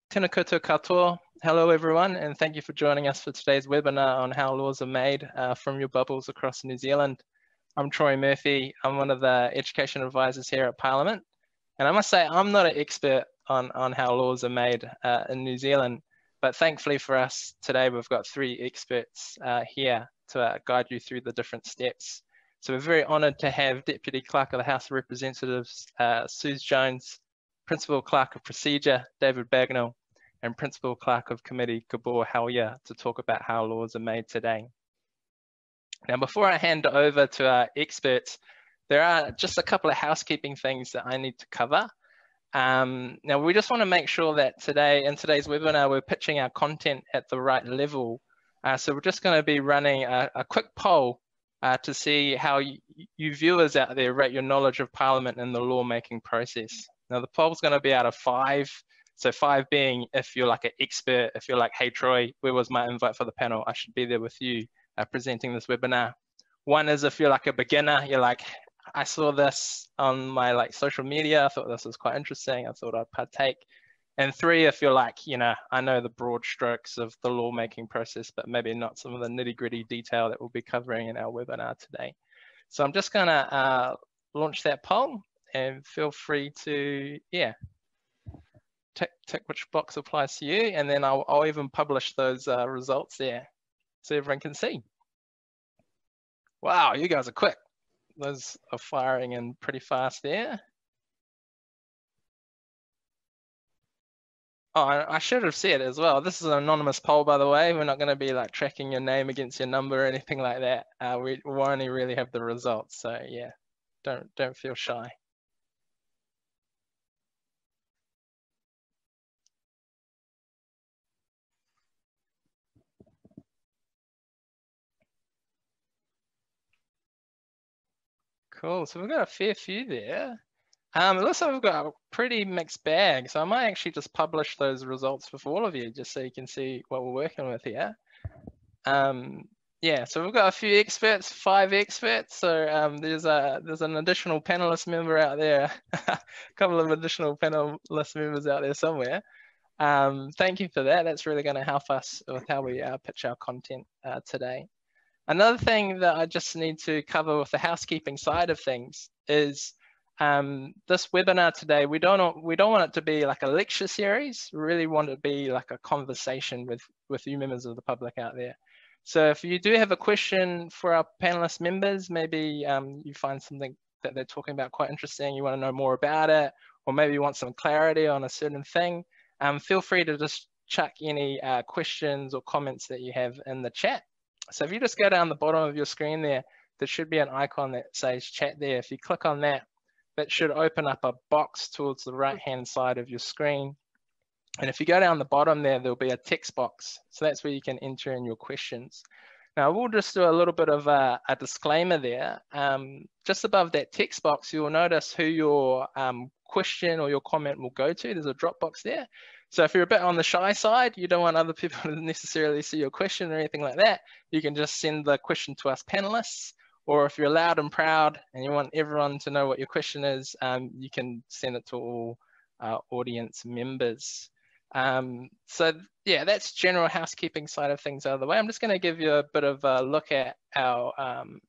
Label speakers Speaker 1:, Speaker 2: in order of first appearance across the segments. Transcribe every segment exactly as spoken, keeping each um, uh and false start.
Speaker 1: Tēnā koutou katoa. Hello everyone, and thank you for joining us for today's webinar on how laws are made uh, from your bubbles across New Zealand. I'm Troy Murphy. I'm one of the education advisors here at Parliament. And I must say, I'm not an expert on, on how laws are made uh, in New Zealand, but thankfully for us today, we've got three experts uh, here to uh, guide you through the different steps. So we're very honoured to have Deputy Clerk of the House of Representatives, uh, Suze Jones, Principal Clerk of Procedure, David Bagnall, and Principal Clerk of Committee, Gabor Hellyer, to talk about how laws are made today. Now, before I hand over to our experts, there are just a couple of housekeeping things that I need to cover. Um, now, we just want to make sure that today, in today's webinar, we're pitching our content at the right level. Uh, so we're just going to be running a, a quick poll uh, to see how you, you viewers out there rate your knowledge of Parliament and the lawmaking process. Now, the poll's going to be out of five. So five being if you're like an expert, if you're like, hey, Troy, where was my invite for the panel? I should be there with you uh, presenting this webinar. One is if you're like a beginner, you're like, I saw this on my like social media. I thought this was quite interesting. I thought I'd partake. And three, if you're like, you know, I know the broad strokes of the lawmaking process, but maybe not some of the nitty gritty detail that we'll be covering in our webinar today. So I'm just gonna uh, launch that poll and feel free to, yeah, Tick, tick which box applies to you, and then I'll, I'll even publish those uh, results there so everyone can see. Wow, you guys are quick. Those are firing in pretty fast there. Oh, I, I should have said as well, this is an anonymous poll, by the way. We're not going to be like tracking your name against your number or anything like that. Uh, we will only really have the results, so yeah, don't don't feel shy. Cool, so we've got a fair few there. Um, it looks like we've got a pretty mixed bag, so I might actually just publish those results for all of you, just so you can see what we're working with here. Um, yeah, so we've got a few experts, five experts. So um, there's a there's an additional panelist member out there, a couple of additional panelist members out there somewhere. Um, thank you for that. That's really going to help us with how we uh, pitch our content uh, today. Another thing that I just need to cover with the housekeeping side of things is um, this webinar today, we don't, we don't want it to be like a lecture series. We really want it to be like a conversation with, with you members of the public out there. So if you do have a question for our panelist members, maybe um, you find something that they're talking about quite interesting, you want to know more about it, or maybe you want some clarity on a certain thing, um, feel free to just chuck any uh, questions or comments that you have in the chat. So if you just go down the bottom of your screen there, there should be an icon that says chat there. If you click on that, that should open up a box towards the right-hand side of your screen. And if you go down the bottom there, there'll be a text box. So that's where you can enter in your questions. Now, we'll just do a little bit of a, a disclaimer there. Um, just above that text box, you'll notice who your um, question or your comment will go to. There's a drop box there. So if you're a bit on the shy side, you don't want other people to necessarily see your question or anything like that, you can just send the question to us panelists. Or if you're loud and proud and you want everyone to know what your question is, um, you can send it to all uh, audience members. Um, so yeah, that's general housekeeping side of things out of the way. I'm just going to give you a bit of a look at our um,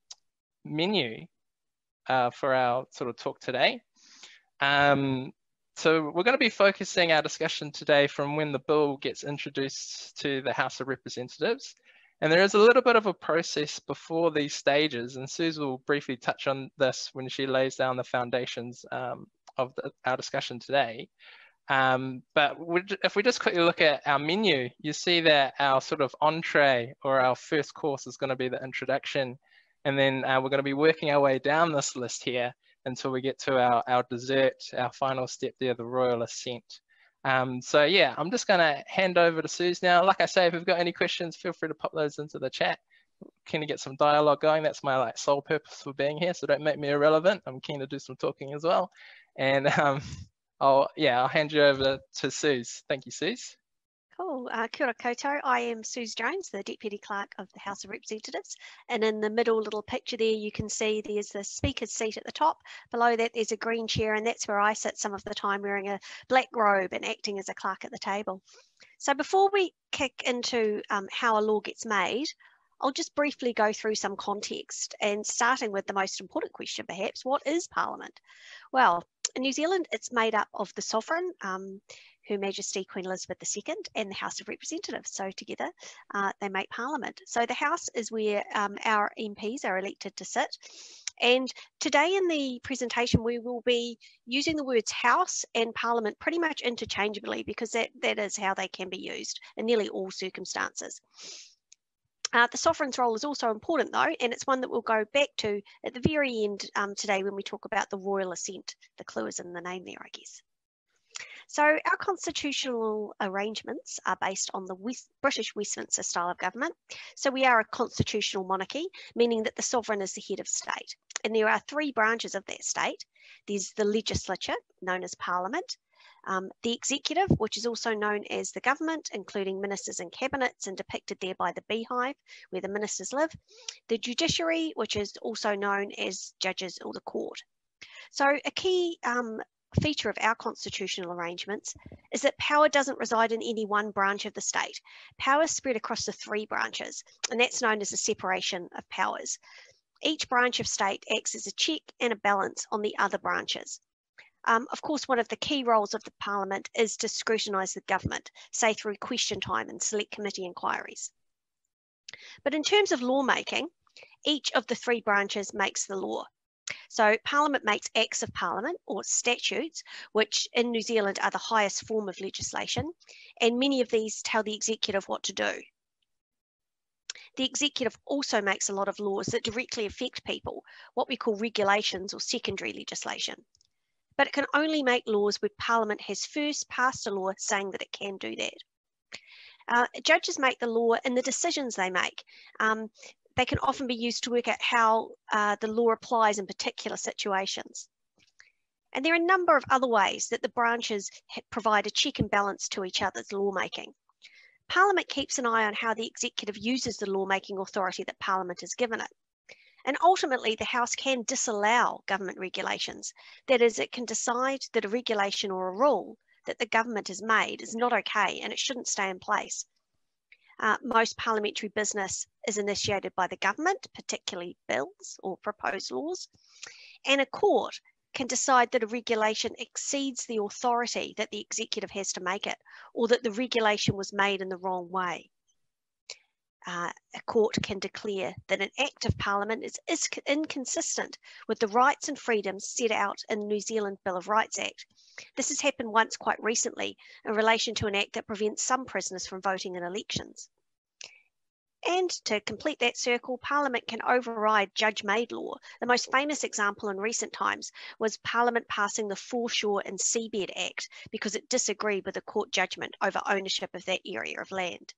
Speaker 1: menu uh, for our sort of talk today. Um, So we're going to be focusing our discussion today from when the bill gets introduced to the House of Representatives. And there is a little bit of a process before these stages, and Suze will briefly touch on this when she lays down the foundations um, of the, our discussion today. Um, but if we just quickly look at our menu, you see that our sort of entree or our first course is going to be the introduction. And then uh, we're going to be working our way down this list here until we get to our, our dessert, our final step there, the royal assent. Um, so yeah, I'm just going to hand over to Suze now. Like I say, if you've got any questions, feel free to pop those into the chat. Keen to get some dialogue going. That's my like sole purpose for being here, so don't make me irrelevant. I'm keen to do some talking as well. And um, I'll, yeah, I'll hand you over to Suze. Thank you, Suze.
Speaker 2: Cool. Uh, kia ora koutou. I am Suze Jones, the Deputy Clerk of the House of Representatives. And in the middle little picture there, you can see there's the Speaker's seat at the top. Below that, there's a green chair, and that's where I sit some of the time wearing a black robe and acting as a clerk at the table. So before we kick into um, how a law gets made, I'll just briefly go through some context, and starting with the most important question perhaps, what is Parliament? Well, in New Zealand, it's made up of the Sovereign, um, Her Majesty Queen Elizabeth the Second, and the House of Representatives. So together uh, they make Parliament. So the House is where um, our M Ps are elected to sit. And today in the presentation, we will be using the words House and Parliament pretty much interchangeably, because that, that is how they can be used in nearly all circumstances. Uh, the Sovereign's role is also important though, and it's one that we'll go back to at the very end um, today when we talk about the royal assent. The clue is in the name there, I guess. So our constitutional arrangements are based on the West, British Westminster style of government. So we are a constitutional monarchy, meaning that the Sovereign is the head of state. And there are three branches of that state. There's the legislature, known as Parliament, um, the executive, which is also known as the government, including ministers and cabinets, and depicted there by the beehive, where the ministers live, the judiciary, which is also known as judges or the court. So a key um, feature of our constitutional arrangements is that power doesn't reside in any one branch of the state. Power is spread across the three branches, and that's known as the separation of powers. Each branch of state acts as a check and a balance on the other branches. Um, of course, one of the key roles of the Parliament is to scrutinise the government, say through question time and select committee inquiries. But in terms of lawmaking, each of the three branches makes the law. So Parliament makes Acts of Parliament, or statutes, which in New Zealand are the highest form of legislation, and many of these tell the executive what to do. The executive also makes a lot of laws that directly affect people, what we call regulations or secondary legislation. But it can only make laws where Parliament has first passed a law saying that it can do that. Uh, judges make the law in the decisions they make. Um, they can often be used to work out how uh, the law applies in particular situations. And there are a number of other ways that the branches provide a check and balance to each other's lawmaking. Parliament keeps an eye on how the executive uses the lawmaking authority that Parliament has given it. And ultimately, the House can disallow government regulations. That is, it can decide that a regulation or a rule that the government has made is not okay and it shouldn't stay in place. Uh, most parliamentary business is initiated by the government, particularly bills or proposed laws. And a court can decide that a regulation exceeds the authority that the executive has to make it, or that the regulation was made in the wrong way. Uh, a court can declare that an Act of Parliament is, is inconsistent with the rights and freedoms set out in the New Zealand Bill of Rights Act. This has happened once quite recently in relation to an act that prevents some prisoners from voting in elections. And to complete that circle, Parliament can override judge-made law. The most famous example in recent times was Parliament passing the Foreshore and Seabed Act because it disagreed with a court judgment over ownership of that area of land.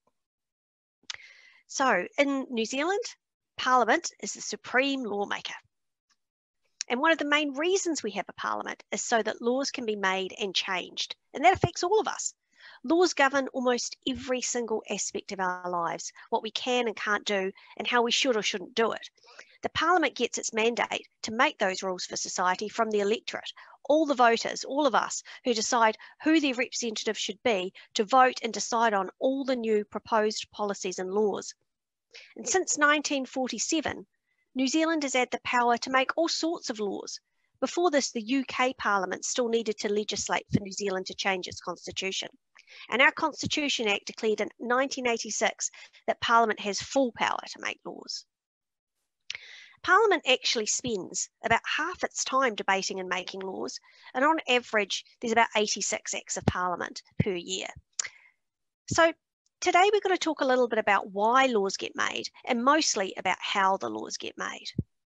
Speaker 2: So in New Zealand, Parliament is the supreme lawmaker. And one of the main reasons we have a Parliament is so that laws can be made and changed. And that affects all of us. Laws govern almost every single aspect of our lives, what we can and can't do, and how we should or shouldn't do it. The Parliament gets its mandate to make those rules for society from the electorate, all the voters, all of us who decide who their representative should be, to vote and decide on all the new proposed policies and laws. And since nineteen forty-seven, New Zealand has had the power to make all sorts of laws. Before this, the U K Parliament still needed to legislate for New Zealand to change its constitution. And our Constitution Act declared in nineteen eighty-six that Parliament has full power to make laws. Parliament actually spends about half its time debating and making laws, and on average, there's about eighty-six Acts of Parliament per year. So today we're going to talk a little bit about why laws get made, and mostly about how the laws get made.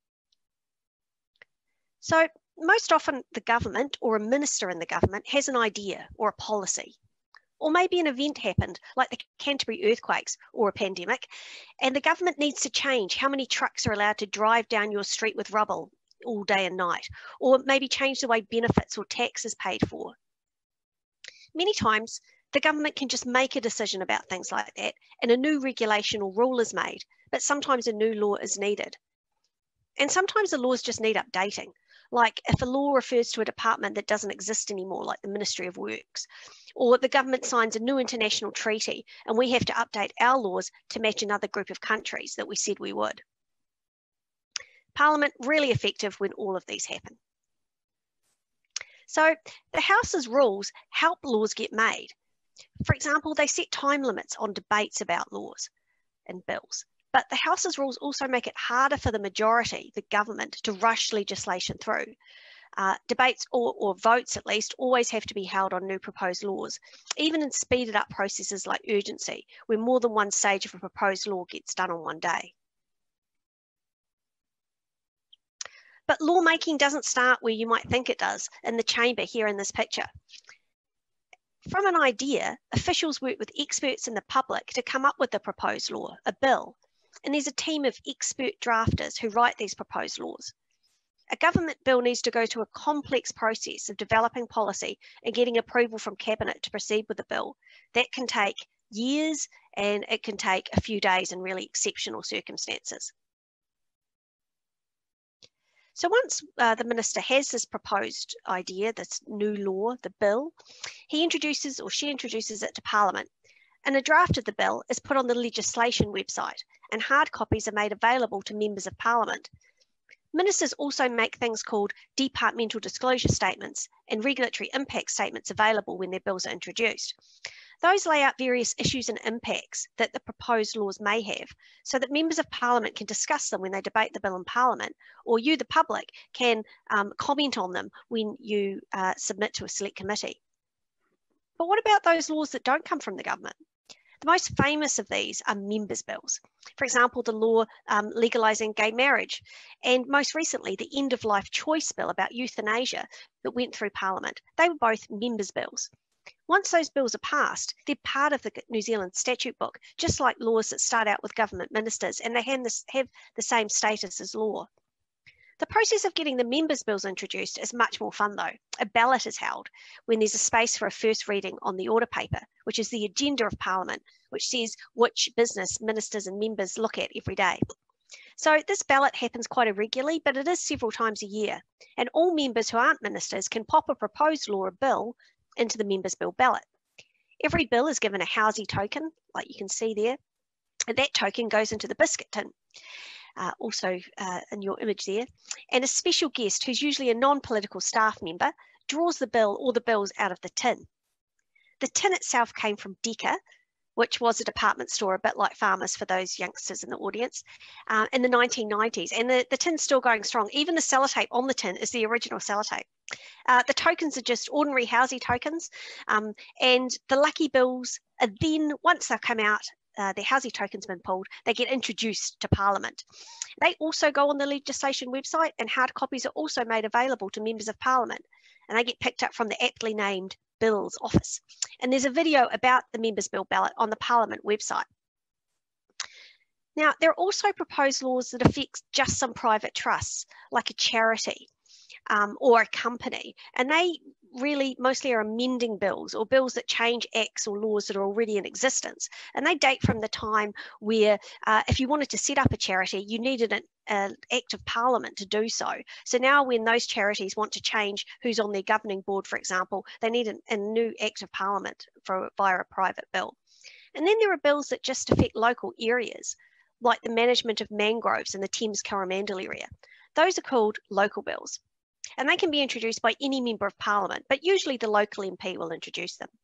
Speaker 2: So most often the government or a minister in the government has an idea or a policy. Or maybe an event happened, like the Canterbury earthquakes or a pandemic, and the government needs to change how many trucks are allowed to drive down your street with rubble all day and night, or maybe change the way benefits or tax is paid for. Many times, the government can just make a decision about things like that, and a new regulation or rule is made, but sometimes a new law is needed. And sometimes the laws just need updating. Like if a law refers to a department that doesn't exist anymore, like the Ministry of Works, or the government signs a new international treaty and we have to update our laws to match another group of countries that we said we would. Parliament really effective when all of these happen. So the House's rules help laws get made. For example, they set time limits on debates about laws and bills. But the House's rules also make it harder for the majority, the government, to rush legislation through. Uh, debates or, or votes, at least, always have to be held on new proposed laws, even in speeded up processes like urgency, where more than one stage of a proposed law gets done on one day. But lawmaking doesn't start where you might think it does, in the chamber here in this picture. From an idea, officials work with experts in the public to come up with a proposed law, a bill. And there's a team of expert drafters who write these proposed laws. A government bill needs to go through a complex process of developing policy and getting approval from Cabinet to proceed with the bill. That can take years and it can take a few days in really exceptional circumstances. So once uh, the minister has this proposed idea, this new law, the bill, he introduces or she introduces it to Parliament. And a draft of the bill is put on the legislation website, and hard copies are made available to members of Parliament. Ministers also make things called departmental disclosure statements and regulatory impact statements available when their bills are introduced. Those lay out various issues and impacts that the proposed laws may have, so that members of Parliament can discuss them when they debate the bill in Parliament, or you, the public, can um, comment on them when you uh, submit to a select committee. But what about those laws that don't come from the government? The most famous of these are members' bills. For example, the law um, legalising gay marriage, and most recently, the end-of-life choice bill about euthanasia that went through Parliament. They were both members' bills. Once those bills are passed, they're part of the New Zealand statute book, just like laws that start out with government ministers, and they have the same status as law. The process of getting the members' bills introduced is much more fun though. A ballot is held when there's a space for a first reading on the order paper, which is the agenda of Parliament, which says which business ministers and members look at every day. So this ballot happens quite irregularly, but it is several times a year. And all members who aren't ministers can pop a proposed law or bill into the members' bill ballot. Every bill is given a housey token, like you can see there, and that token goes into the biscuit tin. Uh, also uh, in your image there, and a special guest who's usually a non-political staff member draws the bill or the bills out of the tin. The tin itself came from Decca, which was a department store, a bit like Farmers for those youngsters in the audience, uh, in the nineteen nineties, and the, the tin's still going strong. Even the sellotape on the tin is the original sellotape. Uh, the tokens are just ordinary housey tokens, um, and the lucky bills are then, once they've come out, Uh, their housey tokens been pulled, they get introduced to Parliament. They also go on the legislation website, and hard copies are also made available to members of Parliament, and they get picked up from the aptly named Bills office. And there's a video about the members' bill ballot on the Parliament website. Now, there are also proposed laws that affect just some private trusts, like a charity um, or a company, and they really mostly are amending bills or bills that change acts or laws that are already in existence. And they date from the time where uh, if you wanted to set up a charity, you needed an, an act of Parliament to do so. So now when those charities want to change who's on their governing board, for example, they need an, a new act of Parliament for, via a private bill. And then there are bills that just affect local areas, like the management of mangroves in the Thames Coromandel area. Those are called local bills. And they can be introduced by any member of Parliament, but usually the local M P will introduce them.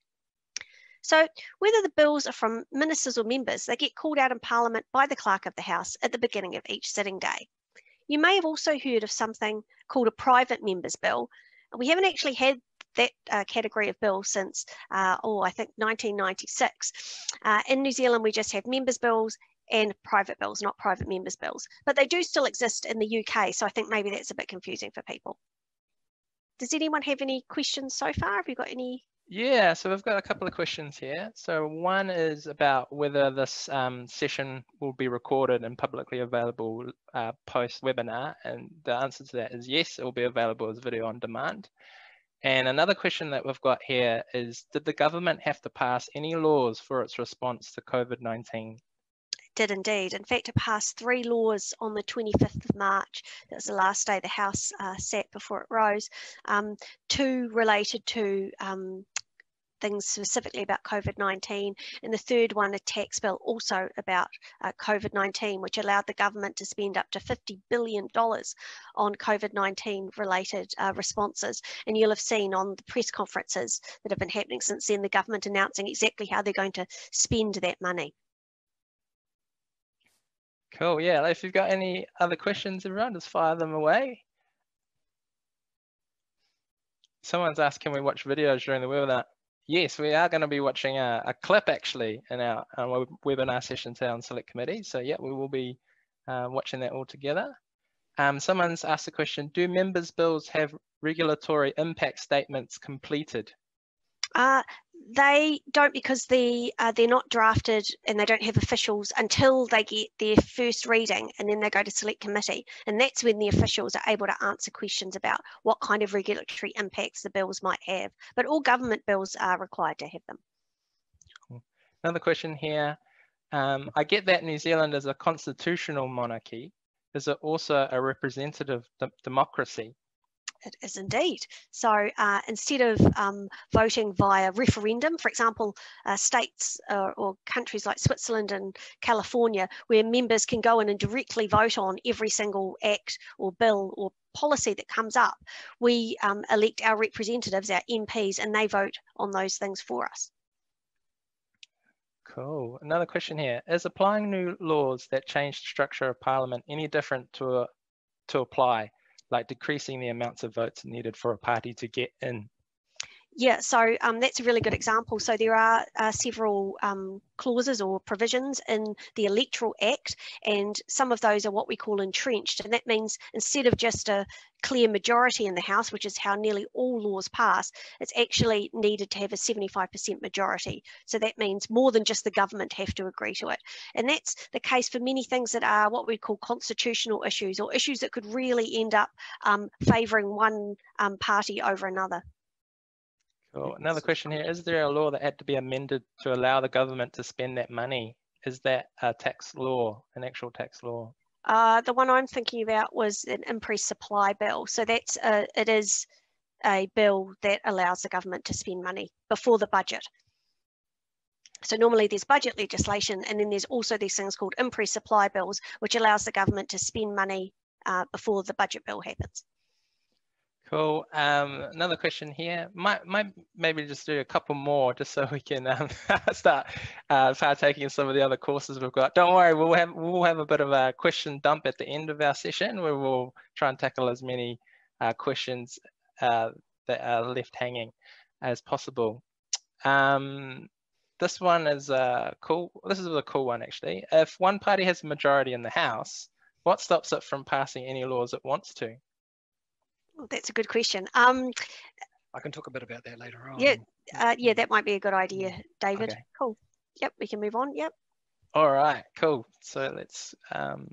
Speaker 2: So whether the bills are from ministers or members, they get called out in Parliament by the Clerk of the House at the beginning of each sitting day. You may have also heard of something called a private member's bill. We haven't actually had that uh, category of bill since, uh, oh, I think nineteen ninety-six. Uh, in New Zealand, we just have members' bills and private bills, not private members' bills. But they do still exist in the U K, so I think maybe that's a bit confusing for people. Does anyone have any questions so far? Have you got any?
Speaker 1: Yeah, so we've got a couple of questions here. So one is about whether this um, session will be recorded and publicly available uh, post-webinar, and the answer to that is yes, it will be available as video on demand. And another question that we've got here is, did the government have to pass any laws for its response to COVID nineteen?
Speaker 2: Did indeed. In fact, it passed three laws on the twenty-fifth of March. That was the last day the House uh, sat before it rose. Um, two related to um, things specifically about COVID nineteen, and the third one, a tax bill also about uh, COVID nineteen, which allowed the government to spend up to fifty billion dollars on COVID nineteen related uh, responses. And you'll have seen on the press conferences that have been happening since then, the government announcing exactly how they're going to spend that money.
Speaker 1: Cool, yeah, if you've got any other questions, everyone, just fire them away. Someone's asked, can we watch videos during the webinar? Yes, we are going to be watching a, a clip actually in our, our webinar session today on Select Committee. So yeah, we will be uh, watching that all together. Um, someone's asked the question, do members' bills have regulatory impact statements completed?
Speaker 2: Uh, they don't, because the, uh, they're not drafted and they don't have officials until they get their first reading, and then they go to Select Committee. And that's when the officials are able to answer questions about what kind of regulatory impacts the bills might have. But all government bills are required to have them.
Speaker 1: Another question here. Um, I get that New Zealand is a constitutional monarchy. Is it also a representative de democracy?
Speaker 2: It is indeed. So uh, instead of um, voting via referendum, for example, uh, states uh, or countries like Switzerland and California, where members can go in and directly vote on every single act or bill or policy that comes up, we um, elect our representatives, our M Ps, and they vote on those things for us.
Speaker 1: Cool. Another question here. Is applying new laws that change the structure of Parliament any different to, a, to apply? Like decreasing the amounts of votes needed for a party to get in?
Speaker 2: Yeah, so um, that's a really good example. So there are uh, several um, clauses or provisions in the Electoral Act, and some of those are what we call entrenched. And that means instead of just a clear majority in the House, which is how nearly all laws pass, it's actually needed to have a seventy-five percent majority. So that means more than just the government have to agree to it. And that's the case for many things that are what we call constitutional issues, or issues that could really end up um, favouring one um, party over another.
Speaker 1: Cool. Another question here. Is there a law that had to be amended to allow the government to spend that money? Is that a tax law, an actual tax law?
Speaker 2: Uh, the one I'm thinking about was an increased supply bill. So that's a, it is a bill that allows the government to spend money before the budget. So normally there's budget legislation, and then there's also these things called increased supply bills, which allows the government to spend money uh, before the budget bill happens.
Speaker 1: Cool. Um, another question here. Might, might maybe just do a couple more, just so we can um, start uh, partaking in some of the other courses we've got. Don't worry, we'll have we'll have a bit of a question dump at the end of our session, where we'll try and tackle as many uh, questions uh, that are left hanging as possible. Um, this one is uh, cool. This is a cool one actually. If one party has a majority in the House, what stops it from passing any laws it wants to?
Speaker 2: That's a good question. Um,
Speaker 3: I can talk a bit about that later on.
Speaker 2: Yeah, uh, yeah, that might be a good idea, David.
Speaker 1: Okay.
Speaker 2: Cool. Yep, we can move on. Yep.
Speaker 1: All right, cool. So let's um,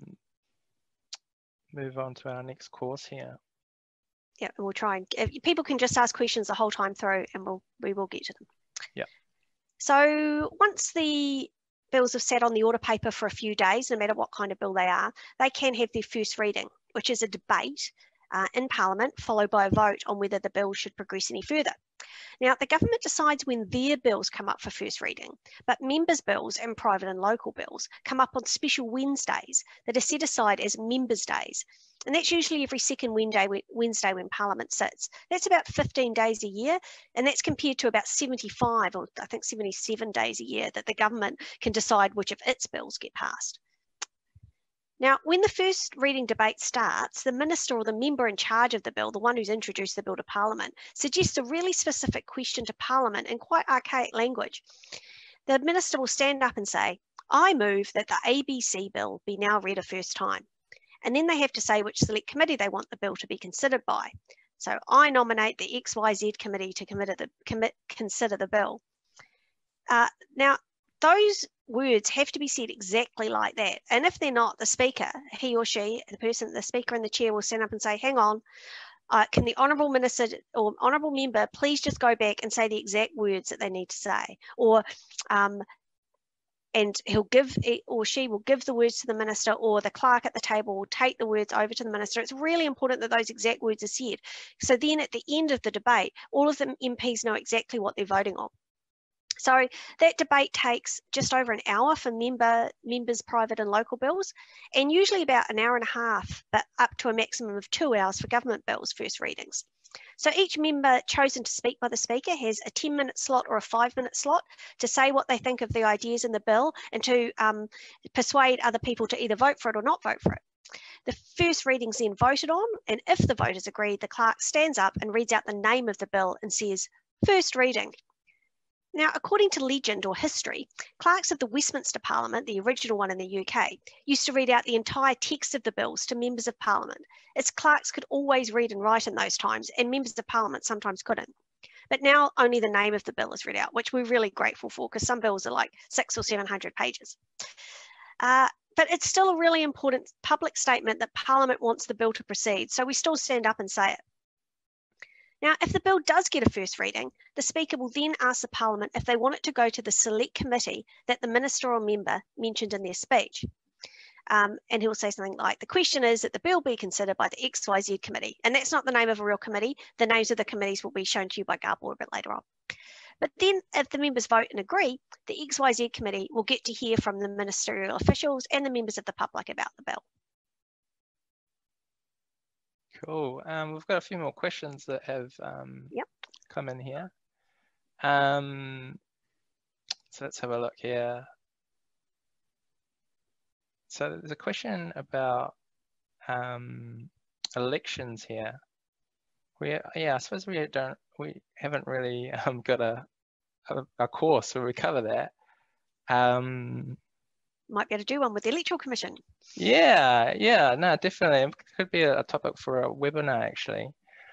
Speaker 1: move on to our next course here.
Speaker 2: Yeah, and we'll try and if people can just ask questions the whole time through, and we'll we will get to them.
Speaker 1: Yeah.
Speaker 2: So once the bills have sat on the order paper for a few days, no matter what kind of bill they are, they can have their first reading, which is a debate Uh, in Parliament, followed by a vote on whether the bill should progress any further. Now, the government decides when their bills come up for first reading, but members' bills and private and local bills come up on special Wednesdays that are set aside as members' days. And that's usually every second Wednesday, Wednesday when Parliament sits. That's about fifteen days a year, and that's compared to about seventy-five or I think seventy-seven days a year that the government can decide which of its bills get passed. Now, when the first reading debate starts, the minister or the member in charge of the bill, the one who's introduced the bill to Parliament, suggests a really specific question to Parliament in quite archaic language. The minister will stand up and say, I move that the A B C bill be now read a first time. And then they have to say which select committee they want the bill to be considered by. So I nominate the X Y Z committee to commit the, commit, consider the bill. Uh, now, those words have to be said exactly like that. And if they're not, the speaker, he or she, the person, the speaker in the chair will stand up and say, hang on, uh, can the honourable minister or honourable member please just go back and say the exact words that they need to say, or um, and he'll give, or she will give the words to the minister, or the clerk at the table will take the words over to the minister. It's really important that those exact words are said. So then at the end of the debate, all of the M Ps know exactly what they're voting on. So that debate takes just over an hour for member members' private and local bills, and usually about an hour and a half, but up to a maximum of two hours for government bills first readings. So each member chosen to speak by the Speaker has a ten minute slot or a five minute slot to say what they think of the ideas in the bill and to um, persuade other people to either vote for it or not vote for it. The first reading's then voted on, and if the vote is agreed, the clerk stands up and reads out the name of the bill and says, "First reading." Now, according to legend or history, clerks of the Westminster Parliament, the original one in the U K, used to read out the entire text of the bills to members of Parliament, as clerks could always read and write in those times, and members of Parliament sometimes couldn't. But now only the name of the bill is read out, which we're really grateful for, because some bills are like six or seven hundred pages. Uh, but it's still a really important public statement that Parliament wants the bill to proceed, so we still stand up and say it. Now, if the bill does get a first reading, the Speaker will then ask the Parliament if they want it to go to the select committee that the minister or member mentioned in their speech. Um, and he'll say something like, the question is that the bill be considered by the X Y Z committee. And that's not the name of a real committee. The names of the committees will be shown to you by Gabor a bit later on. But then if the members vote and agree, the X Y Z committee will get to hear from the ministerial officials and the members of the public about the bill.
Speaker 1: Cool. Um, we've got a few more questions that have um,
Speaker 2: yep.
Speaker 1: come in here. Um, so let's have a look here. So there's a question about um, elections here. We, yeah, I suppose we don't, we haven't really um, got a, a a course where we cover that. Um,
Speaker 2: Might be able to do one with the Electoral Commission.
Speaker 1: Yeah, yeah, no, definitely. It could be a, a topic for a webinar, actually.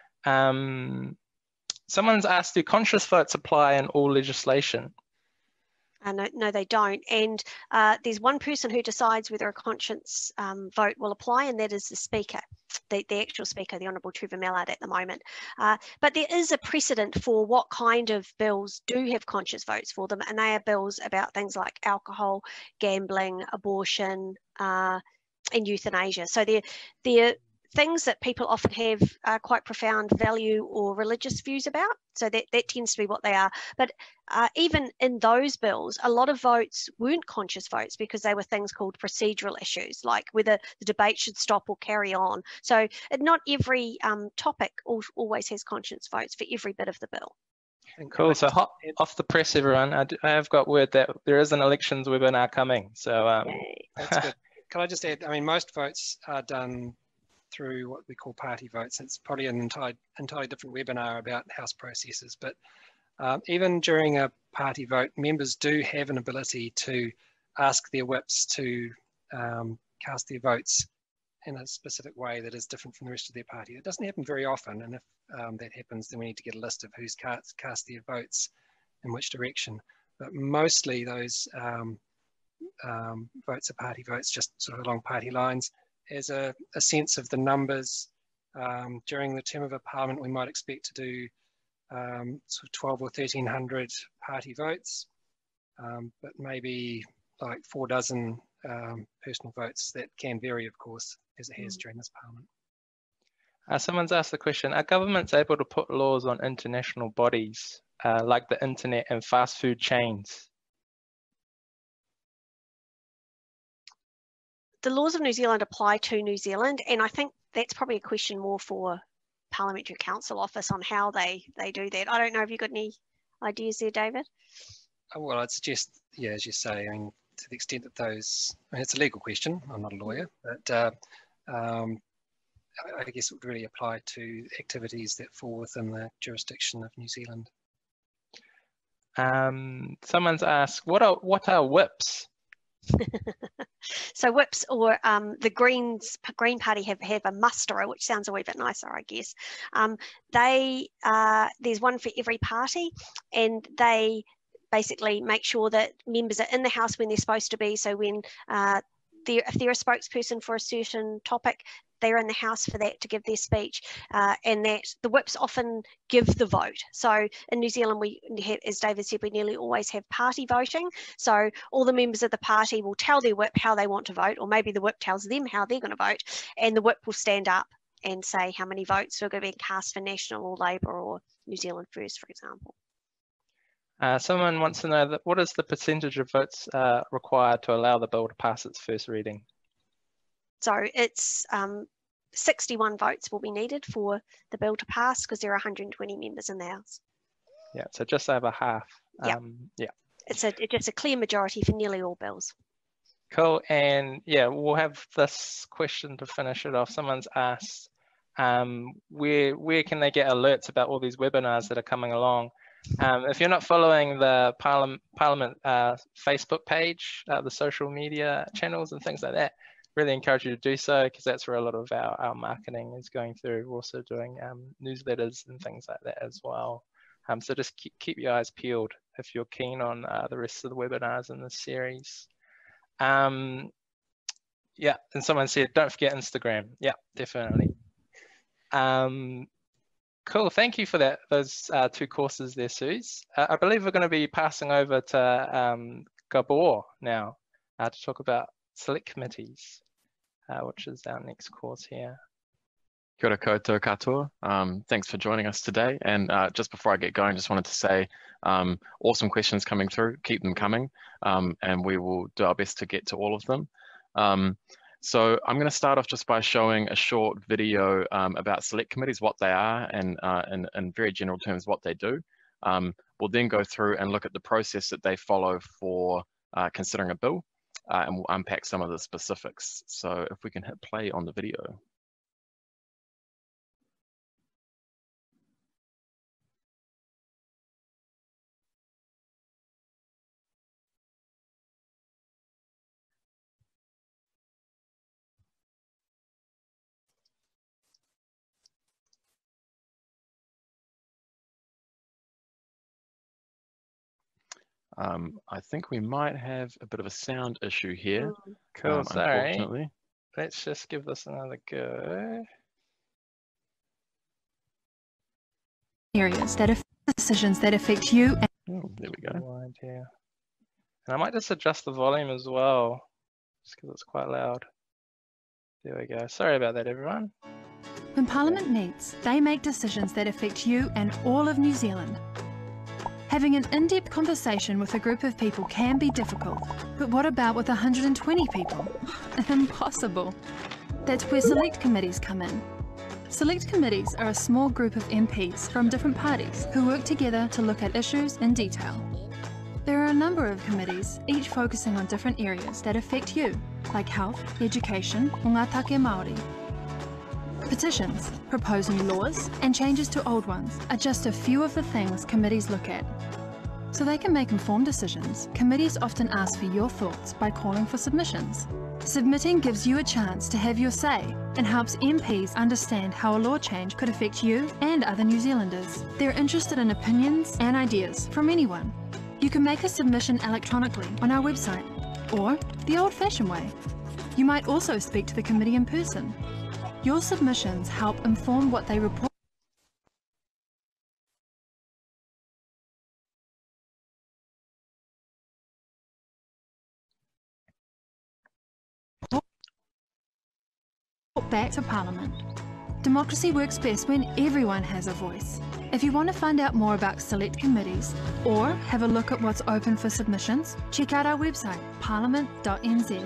Speaker 1: Um, someone's asked, do conscious votes apply in all legislation?
Speaker 2: Uh, no, no, they don't. And uh, there's one person who decides whether a conscience um, vote will apply, and that is the Speaker, the, the actual Speaker, the Honourable Trevor Mallard at the moment. Uh, but there is a precedent for what kind of bills do have conscience votes for them, and they are bills about things like alcohol, gambling, abortion, uh, and euthanasia. So they're, they're things that people often have uh, quite profound value or religious views about. So that, that tends to be what they are. But uh, even in those bills, a lot of votes weren't conscious votes because they were things called procedural issues, like whether the debate should stop or carry on. So not every um, topic al always has conscience votes for every bit of the bill.
Speaker 1: Cool. So hot off the press, everyone. I, do, I have got word that there is an elections webinar coming. So um,
Speaker 3: that's good. Can I just add? I mean, most votes are done through what we call party votes. It's probably an entire, entirely different webinar about House processes, but um, even during a party vote, members do have an ability to ask their whips to um, cast their votes in a specific way that is different from the rest of their party. It doesn't happen very often, and if um, that happens, then we need to get a list of who's cast, cast their votes in which direction. But mostly those um, um, votes are party votes, just sort of along party lines. As a, a sense of the numbers, um, during the term of a parliament, we might expect to do um, sort of twelve or thirteen hundred party votes, um, but maybe like four dozen um, personal votes. That can vary, of course, as it has during this parliament.
Speaker 1: Uh, someone's asked the question, are governments able to put laws on international bodies uh, like the internet and fast food chains?
Speaker 2: The laws of New Zealand apply to New Zealand, and I think that's probably a question more for Parliamentary Council Office on how they, they do that. I don't know if you've got any ideas there, David?
Speaker 3: Well, I'd suggest, yeah, as you say, I mean, to the extent that those, I mean, it's a legal question, I'm not a lawyer, but uh, um, I, I guess it would really apply to activities that fall within the jurisdiction of New Zealand.
Speaker 1: Um, someone's asked, what are, what are whips?
Speaker 2: So whips, or um, the Greens Green Party have, have a musterer, which sounds a wee bit nicer, I guess. Um, they uh, there's one for every party, and they basically make sure that members are in the House when they're supposed to be. So when uh, they're, if they're a spokesperson for a certain topic, they're in the House for that to give their speech, uh, and that the whips often give the vote. So in New Zealand, we have, as David said, we nearly always have party voting. So all the members of the party will tell their whip how they want to vote, or maybe the whip tells them how they're going to vote, and the whip will stand up and say how many votes are going to be cast for National or Labour or New Zealand First, for example.
Speaker 1: Uh, someone wants to know that what is the percentage of votes uh, required to allow the bill to pass its first reading?
Speaker 2: So it's um, sixty-one votes will be needed for the bill to pass because there are one hundred twenty members in the House.
Speaker 1: Yeah, so just over half.
Speaker 2: Yeah,
Speaker 1: um, yeah.
Speaker 2: It's a it's just a clear majority for nearly all bills.
Speaker 1: Cool, and yeah, we'll have this question to finish it off. Someone's asked, um, where where can they get alerts about all these webinars that are coming along? Um, if you're not following the Parliament, Parliament uh, Facebook page, uh, the social media channels and things like that, really encourage you to do so, because that's where a lot of our, our marketing is going through. We're also doing um, newsletters and things like that as well. Um, so just keep, keep your eyes peeled if you're keen on uh, the rest of the webinars in this series. Um, yeah, and someone said, don't forget Instagram. Yeah, definitely. Um, Cool, thank you for that. Those uh, two courses there, Suze. Uh, I believe we're going to be passing over to um, Gabor now uh, to talk about select committees, uh, which is our next course here.
Speaker 4: Kia ora koutou katoa. Um, thanks for joining us today. And uh, just before I get going, just wanted to say, um, awesome questions coming through. Keep them coming, um, and we will do our best to get to all of them. Um, So I'm going to start off just by showing a short video um, about select committees, what they are, and uh, in, in very general terms, what they do. Um, we'll then go through and look at the process that they follow for uh, considering a bill, uh, and we'll unpack some of the specifics. So if we can hit play on the video. Um, I think we might have a bit of a sound issue here.
Speaker 2: Mm.
Speaker 1: Cool,
Speaker 4: um,
Speaker 1: sorry.
Speaker 4: Unfortunately.
Speaker 1: Let's just give this another go.
Speaker 5: Areas that affect decisions that affect you. And
Speaker 4: Oh, there we go.
Speaker 1: No idea. And I might just adjust the volume as well, just because it's quite loud. There we go. Sorry about that, everyone.
Speaker 5: when Parliament meets, they make decisions that affect you and all of New Zealand. Having an in-depth conversation with a group of people can be difficult, but what about with one hundred twenty people? Impossible. That's where select committees come in. Select committees are a small group of M Ps from different parties who work together to look at issues in detail. There are a number of committees, each focusing on different areas that affect you, like health, education, o ngā take Māori. Petitions, proposed new laws, and changes to old ones are just a few of the things committees look at. So they can make informed decisions, committees often ask for your thoughts by calling for submissions. Submitting gives you a chance to have your say and helps M Ps understand how a law change could affect you and other New Zealanders. They're interested in opinions and ideas from anyone. You can make a submission electronically on our website, or the old-fashioned way. You might also speak to the committee in person. Your submissions help inform what they report. Back to Parliament. Democracy works best when everyone has a voice. If you want to find out more about select committees or have a look at what's open for submissions, check out our website, parliament dot n z.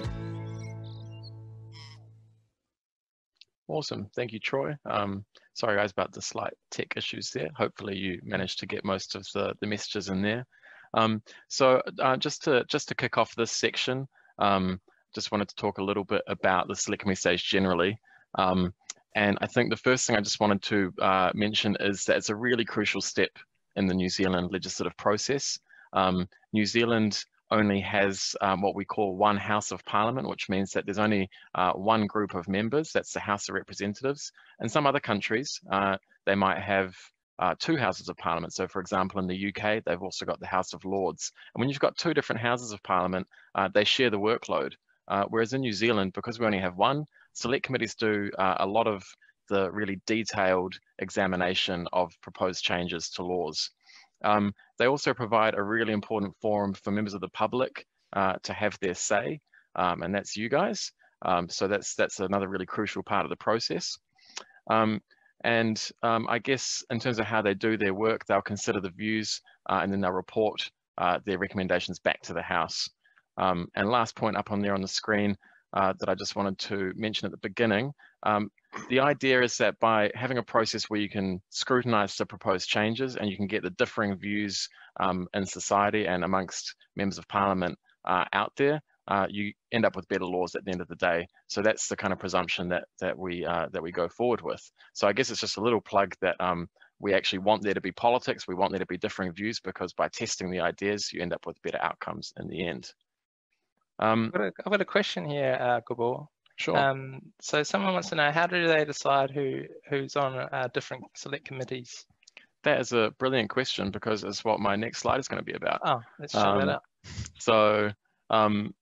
Speaker 4: Awesome, thank you, Troy. Um, sorry guys about the slight tech issues there. Hopefully you managed to get most of the, the messages in there. Um, so uh, just to just to kick off this section, um, just wanted to talk a little bit about the select committee stage generally. Um, and I think the first thing I just wanted to uh, mention is that it's a really crucial step in the New Zealand legislative process. Um, New Zealand only has um, what we call one House of Parliament, which means that there's only uh, one group of members, that's the House of Representatives. In some other countries, uh, they might have uh, two Houses of Parliament. So for example, in the U K, they've also got the House of Lords. And when you've got two different Houses of Parliament, uh, they share the workload. Uh, whereas in New Zealand, because we only have one, select committees do uh, a lot of the really detailed examination of proposed changes to laws. Um, they also provide a really important forum for members of the public uh, to have their say, um, and that's you guys. Um, so that's that's another really crucial part of the process. Um, and um, I guess in terms of how they do their work, they'll consider the views uh, and then they'll report uh, their recommendations back to the House. Um, and last point up on there on the screen uh, that I just wanted to mention at the beginning, um, the idea is that by having a process where you can scrutinize the proposed changes and you can get the differing views um, in society and amongst members of parliament uh, out there, uh, you end up with better laws at the end of the day. So that's the kind of presumption that that we uh, that we go forward with. So I guess it's just a little plug that um, we actually want there to be politics. We want there to be differing views, because by testing the ideas, you end up with better outcomes in the end. Um,
Speaker 1: I've got a, I've got a question here, uh, Gabor.
Speaker 4: Sure.
Speaker 1: Um, so someone wants to know, how do they decide who who's on uh, different select committees?
Speaker 4: That is a brilliant question, because it's what my next slide is going to be about.
Speaker 1: Oh, let's show
Speaker 4: um,
Speaker 1: that up.
Speaker 4: So um,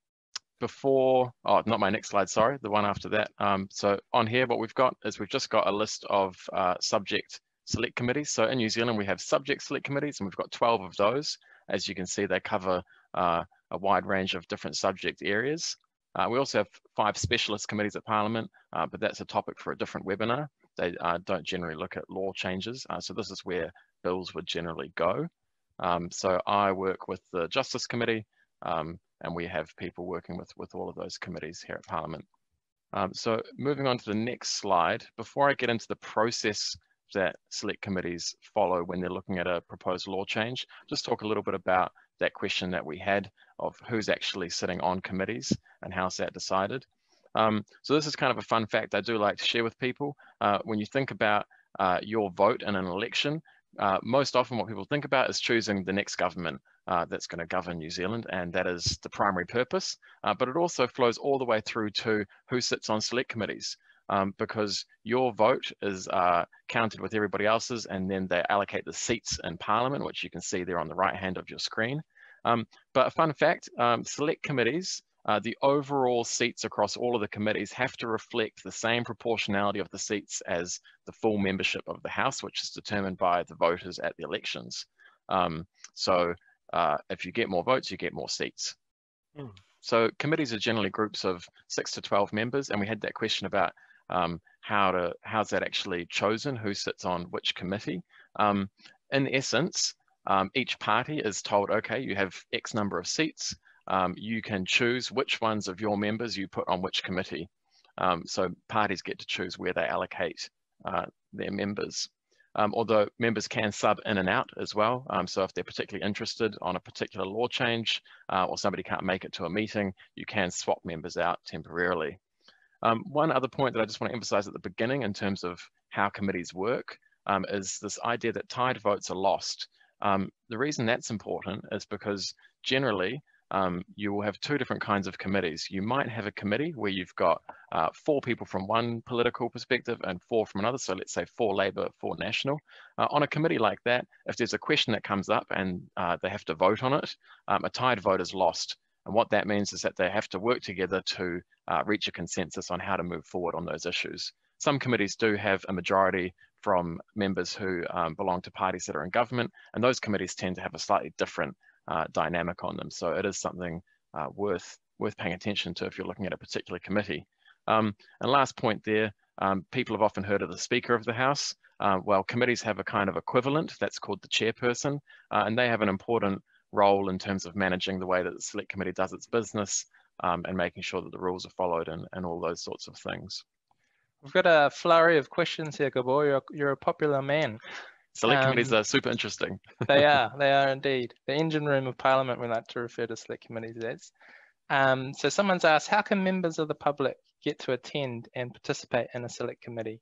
Speaker 4: before, oh, not my next slide, sorry, the one after that. Um, so on here, what we've got is we've just got a list of uh, subject select committees. So in New Zealand, we have subject select committees, and we've got twelve of those. As you can see, they cover uh, a wide range of different subject areas. Uh, we also have five specialist committees at Parliament, uh, but that's a topic for a different webinar. They uh, don't generally look at law changes. Uh, so this is where bills would generally go. Um, so I work with the Justice Committee, um, and we have people working with, with all of those committees here at Parliament. Um, so moving on to the next slide, before I get into the process that select committees follow when they're looking at a proposed law change, just talk a little bit about that question that we had of who's actually sitting on committees and how's that decided. Um, so this is kind of a fun fact I do like to share with people. Uh, when you think about uh, your vote in an election, uh, most often what people think about is choosing the next government uh, that's going to govern New Zealand, and that is the primary purpose. Uh, but it also flows all the way through to who sits on select committees, um, because your vote is uh, counted with everybody else's, and then they allocate the seats in Parliament, which you can see there on the right hand of your screen. Um, but a fun fact, um, select committees, uh, the overall seats across all of the committees have to reflect the same proportionality of the seats as the full membership of the House, which is determined by the voters at the elections. Um, so uh, if you get more votes, you get more seats. Mm. So committees are generally groups of six to twelve members, and we had that question about um, how to, how's that actually chosen, who sits on which committee. Um, in essence, Um, each party is told, okay, you have X number of seats. Um, you can choose which ones of your members you put on which committee. Um, so parties get to choose where they allocate uh, their members. Um, although members can sub in and out as well. Um, so if they're particularly interested on a particular law change uh, or somebody can't make it to a meeting, you can swap members out temporarily. Um, one other point that I just want to emphasize at the beginning in terms of how committees work um, is this idea that tied votes are lost. Um, the reason that's important is because generally um, you will have two different kinds of committees. You might have a committee where you've got uh, four people from one political perspective and four from another. So let's say four Labour, four National. Uh, on a committee like that, if there's a question that comes up and uh, they have to vote on it, um, a tied vote is lost. And what that means is that they have to work together to uh, reach a consensus on how to move forward on those issues. Some committees do have a majority from members who um, belong to parties that are in government, and those committees tend to have a slightly different uh, dynamic on them. So it is something uh, worth worth paying attention to if you're looking at a particular committee. Um, and last point there, um, people have often heard of the Speaker of the House. Uh, well, committees have a kind of equivalent that's called the chairperson, uh, and they have an important role in terms of managing the way that the select committee does its business um, and making sure that the rules are followed and, and all those sorts of things.
Speaker 1: We've got a flurry of questions here, Gabor. You're, you're a popular man.
Speaker 4: Select
Speaker 1: um,
Speaker 4: committees are super interesting.
Speaker 1: They are, they are indeed. The engine room of Parliament, we like to refer to select committees as. Um, so someone's asked, how can members of the public get to attend and participate in a select committee?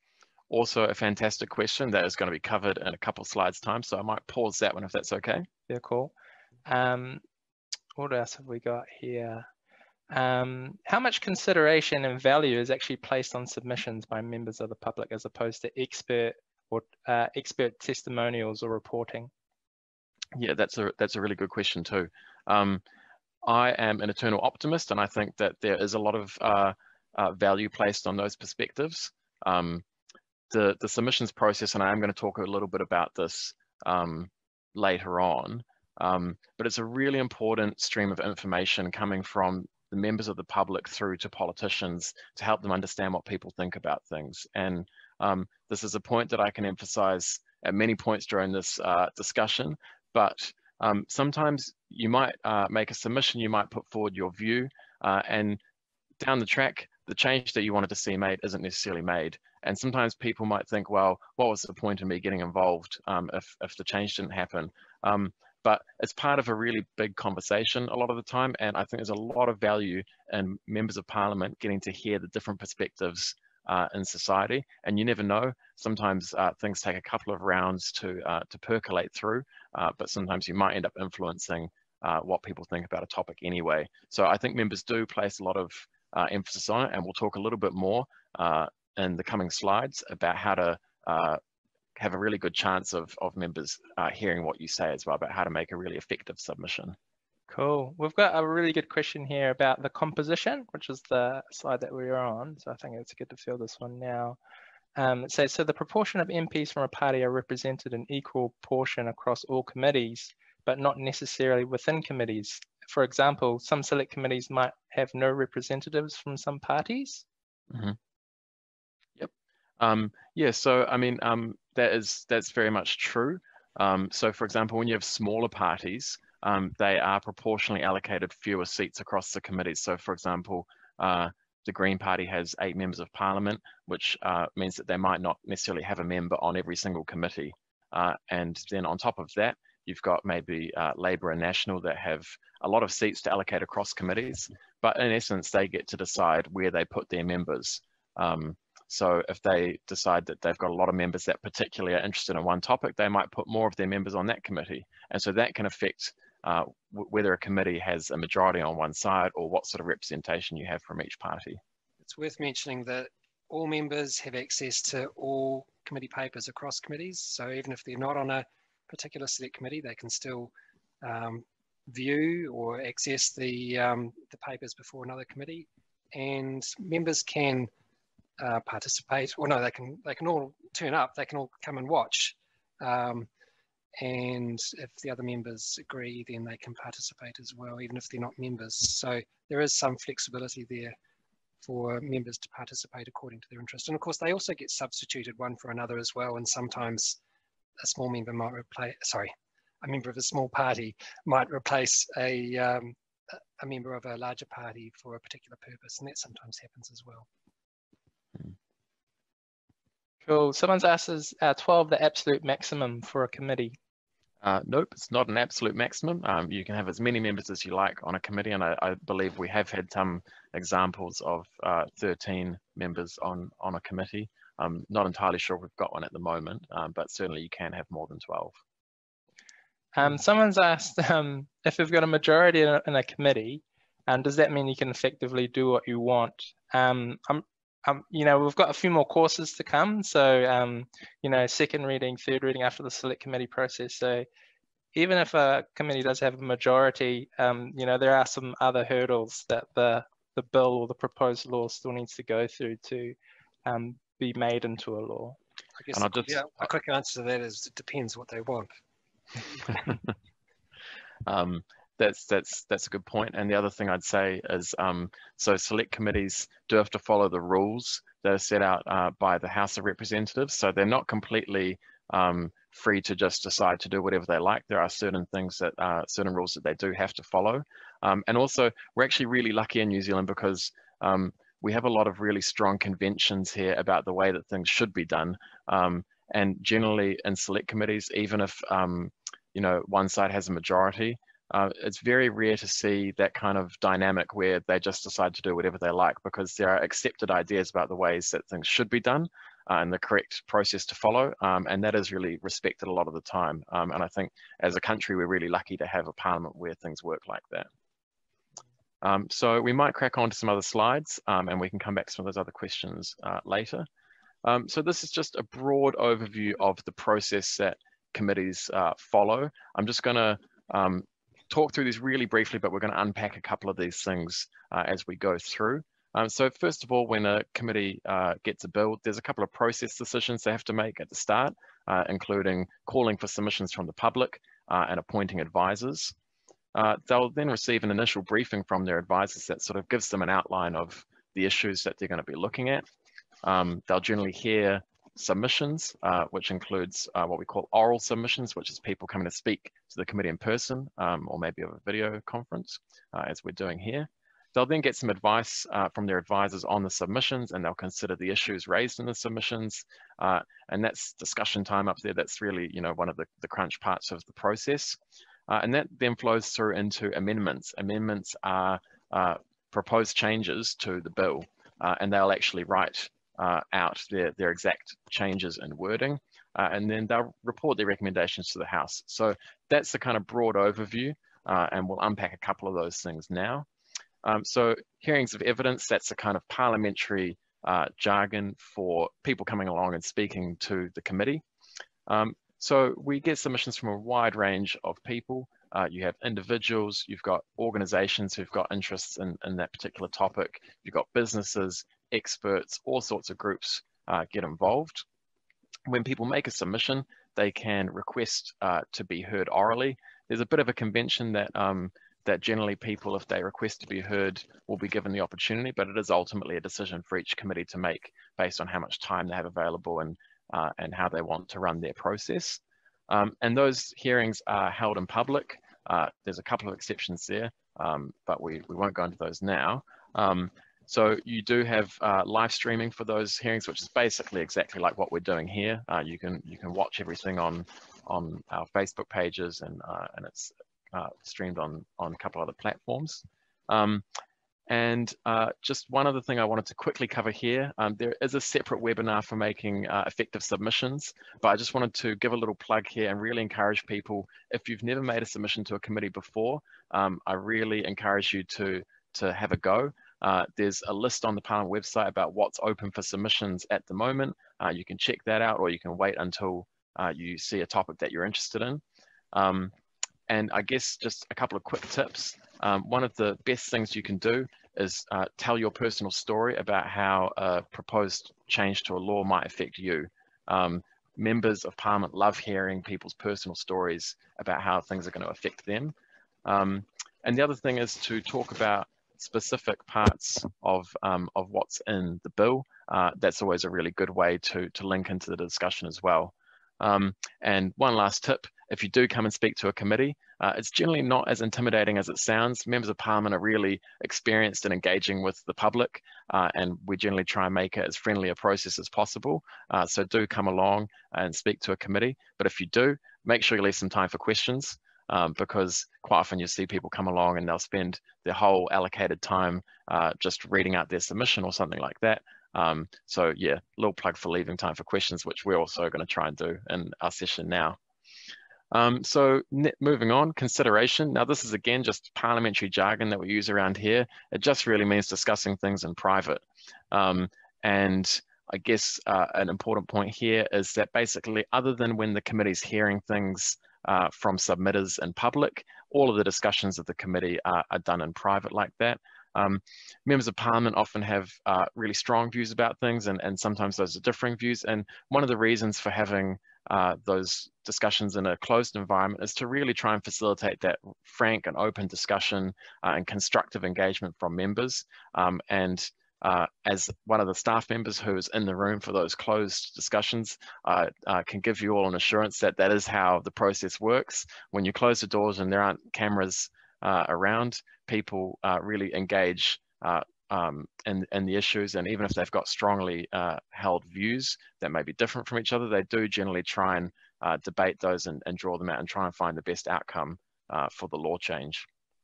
Speaker 4: Also a fantastic question that is going to be covered in a couple slides time. So I might pause that one if that's okay.
Speaker 1: Yeah, cool. Um, what else have we got here? Um, how much consideration and value is actually placed on submissions by members of the public as opposed to expert or uh, expert testimonials or reporting?
Speaker 4: Yeah, that's a that's a really good question too. Um, I am an eternal optimist, and I think that there is a lot of uh, uh, value placed on those perspectives. Um, the, the submissions process, and I am going to talk a little bit about this um, later on, um, but it's a really important stream of information coming from the members of the public through to politicians to help them understand what people think about things. And um, this is a point that I can emphasize at many points during this uh, discussion, but um, sometimes you might uh, make a submission, you might put forward your view, uh, and down the track, the change that you wanted to see made isn't necessarily made. And sometimes people might think, well, what was the point in me getting involved um, if, if the change didn't happen? Um, but it's part of a really big conversation a lot of the time. And I think there's a lot of value in members of parliament getting to hear the different perspectives uh, in society. And you never know, sometimes uh, things take a couple of rounds to, uh, to percolate through, uh, but sometimes you might end up influencing uh, what people think about a topic anyway. So I think members do place a lot of uh, emphasis on it, and we'll talk a little bit more uh, in the coming slides about how to uh, have a really good chance of, of members uh, hearing what you say as well, about how to make a really effective submission.
Speaker 1: Cool. We've got a really good question here about the composition, which is the slide that we were on. So I think it's good to fill this one now. Um, it says, so the proportion of M Ps from a party are represented in equal portion across all committees, but not necessarily within committees. For example, some select committees might have no representatives from some parties.
Speaker 4: Mm-hmm. Yep. Um, yeah, so I mean, um, that is, that's very much true. Um, so for example, when you have smaller parties, um, they are proportionally allocated fewer seats across the committees. So for example, uh, the Green Party has eight members of Parliament, which uh, means that they might not necessarily have a member on every single committee. Uh, and then on top of that, you've got maybe uh, Labour and National that have a lot of seats to allocate across committees, but in essence, they get to decide where they put their members. Um, so if they decide that they've got a lot of members that particularly are interested in one topic, they might put more of their members on that committee. And so that can affect uh, whether a committee has a majority on one side or what sort of representation you have from each party.
Speaker 3: It's worth mentioning that all members have access to all committee papers across committees. So even if they're not on a particular select committee, they can still um, view or access the, um, the papers before another committee. And members can uh, participate, or no, they can, they can all turn up, they can all come and watch. Um, and if the other members agree, then they can participate as well, even if they're not members. So there is some flexibility there for members to participate according to their interest. And of course, they also get substituted one for another as well. And sometimes a small member might replace, sorry, a member of a small party might replace a, um, a member of a larger party for a particular purpose. And that sometimes happens as well.
Speaker 1: Cool. Someone's asked, is uh, twelve the absolute maximum for a committee?
Speaker 4: Uh, nope, it's not an absolute maximum. Um, you can have as many members as you like on a committee, and I, I believe we have had some examples of uh, thirteen members on, on a committee. I'm not entirely sure if we've got one at the moment, um, but certainly you can have more than twelve.
Speaker 1: Um, someone's asked um, if we've got a majority in a, in a committee, um, does that mean you can effectively do what you want? Um, I'm, Um, you know, we've got a few more courses to come. So, um, you know, second reading, third reading after the select committee process. So even if a committee does have a majority, um, you know, there are some other hurdles that the, the bill or the proposed law still needs to go through to um, be made into a law.
Speaker 3: I guess
Speaker 4: And
Speaker 3: the,
Speaker 4: I'll just,
Speaker 3: yeah, a quick answer to that is it depends what they want.
Speaker 4: um, That's that's that's a good point. And the other thing I'd say is, um, so select committees do have to follow the rules that are set out uh, by the House of Representatives. So they're not completely um, free to just decide to do whatever they like. There are certain things that, uh, certain rules that they do have to follow. Um, and also, we're actually really lucky in New Zealand because um, we have a lot of really strong conventions here about the way that things should be done. Um, and generally in select committees, even if um, you know, one side has a majority, Uh, it's very rare to see that kind of dynamic where they just decide to do whatever they like, because there are accepted ideas about the ways that things should be done uh, and the correct process to follow. Um, and that is really respected a lot of the time. Um, and I think as a country, we're really lucky to have a parliament where things work like that. Um, so we might crack on to some other slides um, and we can come back to some of those other questions uh, later. Um, so this is just a broad overview of the process that committees uh, follow. I'm just going to um, talk through these really briefly, but we're going to unpack a couple of these things uh, as we go through. Um, so first of all, when a committee uh, gets a bill, there's a couple of process decisions they have to make at the start, uh, including calling for submissions from the public uh, and appointing advisors. Uh, they'll then receive an initial briefing from their advisors that sort of gives them an outline of the issues that they're going to be looking at. Um, they'll generally hear submissions, uh, which includes uh, what we call oral submissions, which is people coming to speak to the committee in person um, or maybe over a video conference, uh, as we're doing here. They'll then get some advice uh, from their advisors on the submissions, and they'll consider the issues raised in the submissions. Uh, and that's discussion time up there. That's really, you know, one of the, the crunch parts of the process. Uh, and that then flows through into amendments. Amendments are uh, proposed changes to the bill, uh, and they'll actually write uh, out their, their exact changes in wording, uh, and then they'll report their recommendations to the House. So that's the kind of broad overview, uh, and we'll unpack a couple of those things now. Um, so hearings of evidence, that's a kind of parliamentary uh, jargon for people coming along and speaking to the committee. Um, so we get submissions from a wide range of people. Uh, you have individuals, you've got organizations who've got interests in, in that particular topic, you've got businesses, experts, all sorts of groups uh, get involved. When people make a submission, they can request uh, to be heard orally. There's a bit of a convention that um, that generally people, if they request to be heard, will be given the opportunity, but it is ultimately a decision for each committee to make based on how much time they have available and, uh, and how they want to run their process. Um, and those hearings are held in public. Uh, there's a couple of exceptions there, um, but we, we won't go into those now. Um, so you do have uh, live streaming for those hearings, which is basically exactly like what we're doing here. Uh, you can you can watch everything on on our Facebook pages, and uh, and it's Uh, streamed on on a couple other platforms. Um, and uh, just one other thing I wanted to quickly cover here, um, there is a separate webinar for making uh, effective submissions, but I just wanted to give a little plug here and really encourage people, if you've never made a submission to a committee before, um, I really encourage you to to have a go. Uh, there's a list on the Parliament website about what's open for submissions at the moment. Uh, you can check that out, or you can wait until uh, you see a topic that you're interested in. Um, And I guess just a couple of quick tips. Um, one of the best things you can do is uh, tell your personal story about how a proposed change to a law might affect you. Um, members of Parliament love hearing people's personal stories about how things are going to affect them. Um, and the other thing is to talk about specific parts of, um, of what's in the bill. Uh, that's always a really good way to, to link into the discussion as well. Um, and one last tip, if you do come and speak to a committee, uh, it's generally not as intimidating as it sounds. Members of Parliament are really experienced in engaging with the public, uh, and we generally try and make it as friendly a process as possible. Uh, so do come along and speak to a committee. But if you do, make sure you leave some time for questions, um, because quite often you see people come along and they'll spend their whole allocated time uh, just reading out their submission or something like that. Um, so yeah, little plug for leaving time for questions, which we're also going to try and do in our session now. Um, so moving on, consideration. Now this is again just parliamentary jargon that we use around here. It just really means discussing things in private. Um, and I guess uh, an important point here is that basically, other than when the committee's hearing things uh, from submitters in public, all of the discussions of the committee are, are done in private like that. Um, members of Parliament often have uh, really strong views about things, and, and sometimes those are differing views. And one of the reasons for having uh, those discussions in a closed environment is to really try and facilitate that frank and open discussion uh, and constructive engagement from members. Um, and uh, as one of the staff members who is in the room for those closed discussions, uh, uh, can give you all an assurance that that is how the process works. When you close the doors and there aren't cameras Uh, around, people uh, really engage uh, um, in, in the issues, and even if they've got strongly uh, held views that may be different from each other, they do generally try and uh, debate those and, and draw them out and try and find the best outcome uh, for the law change.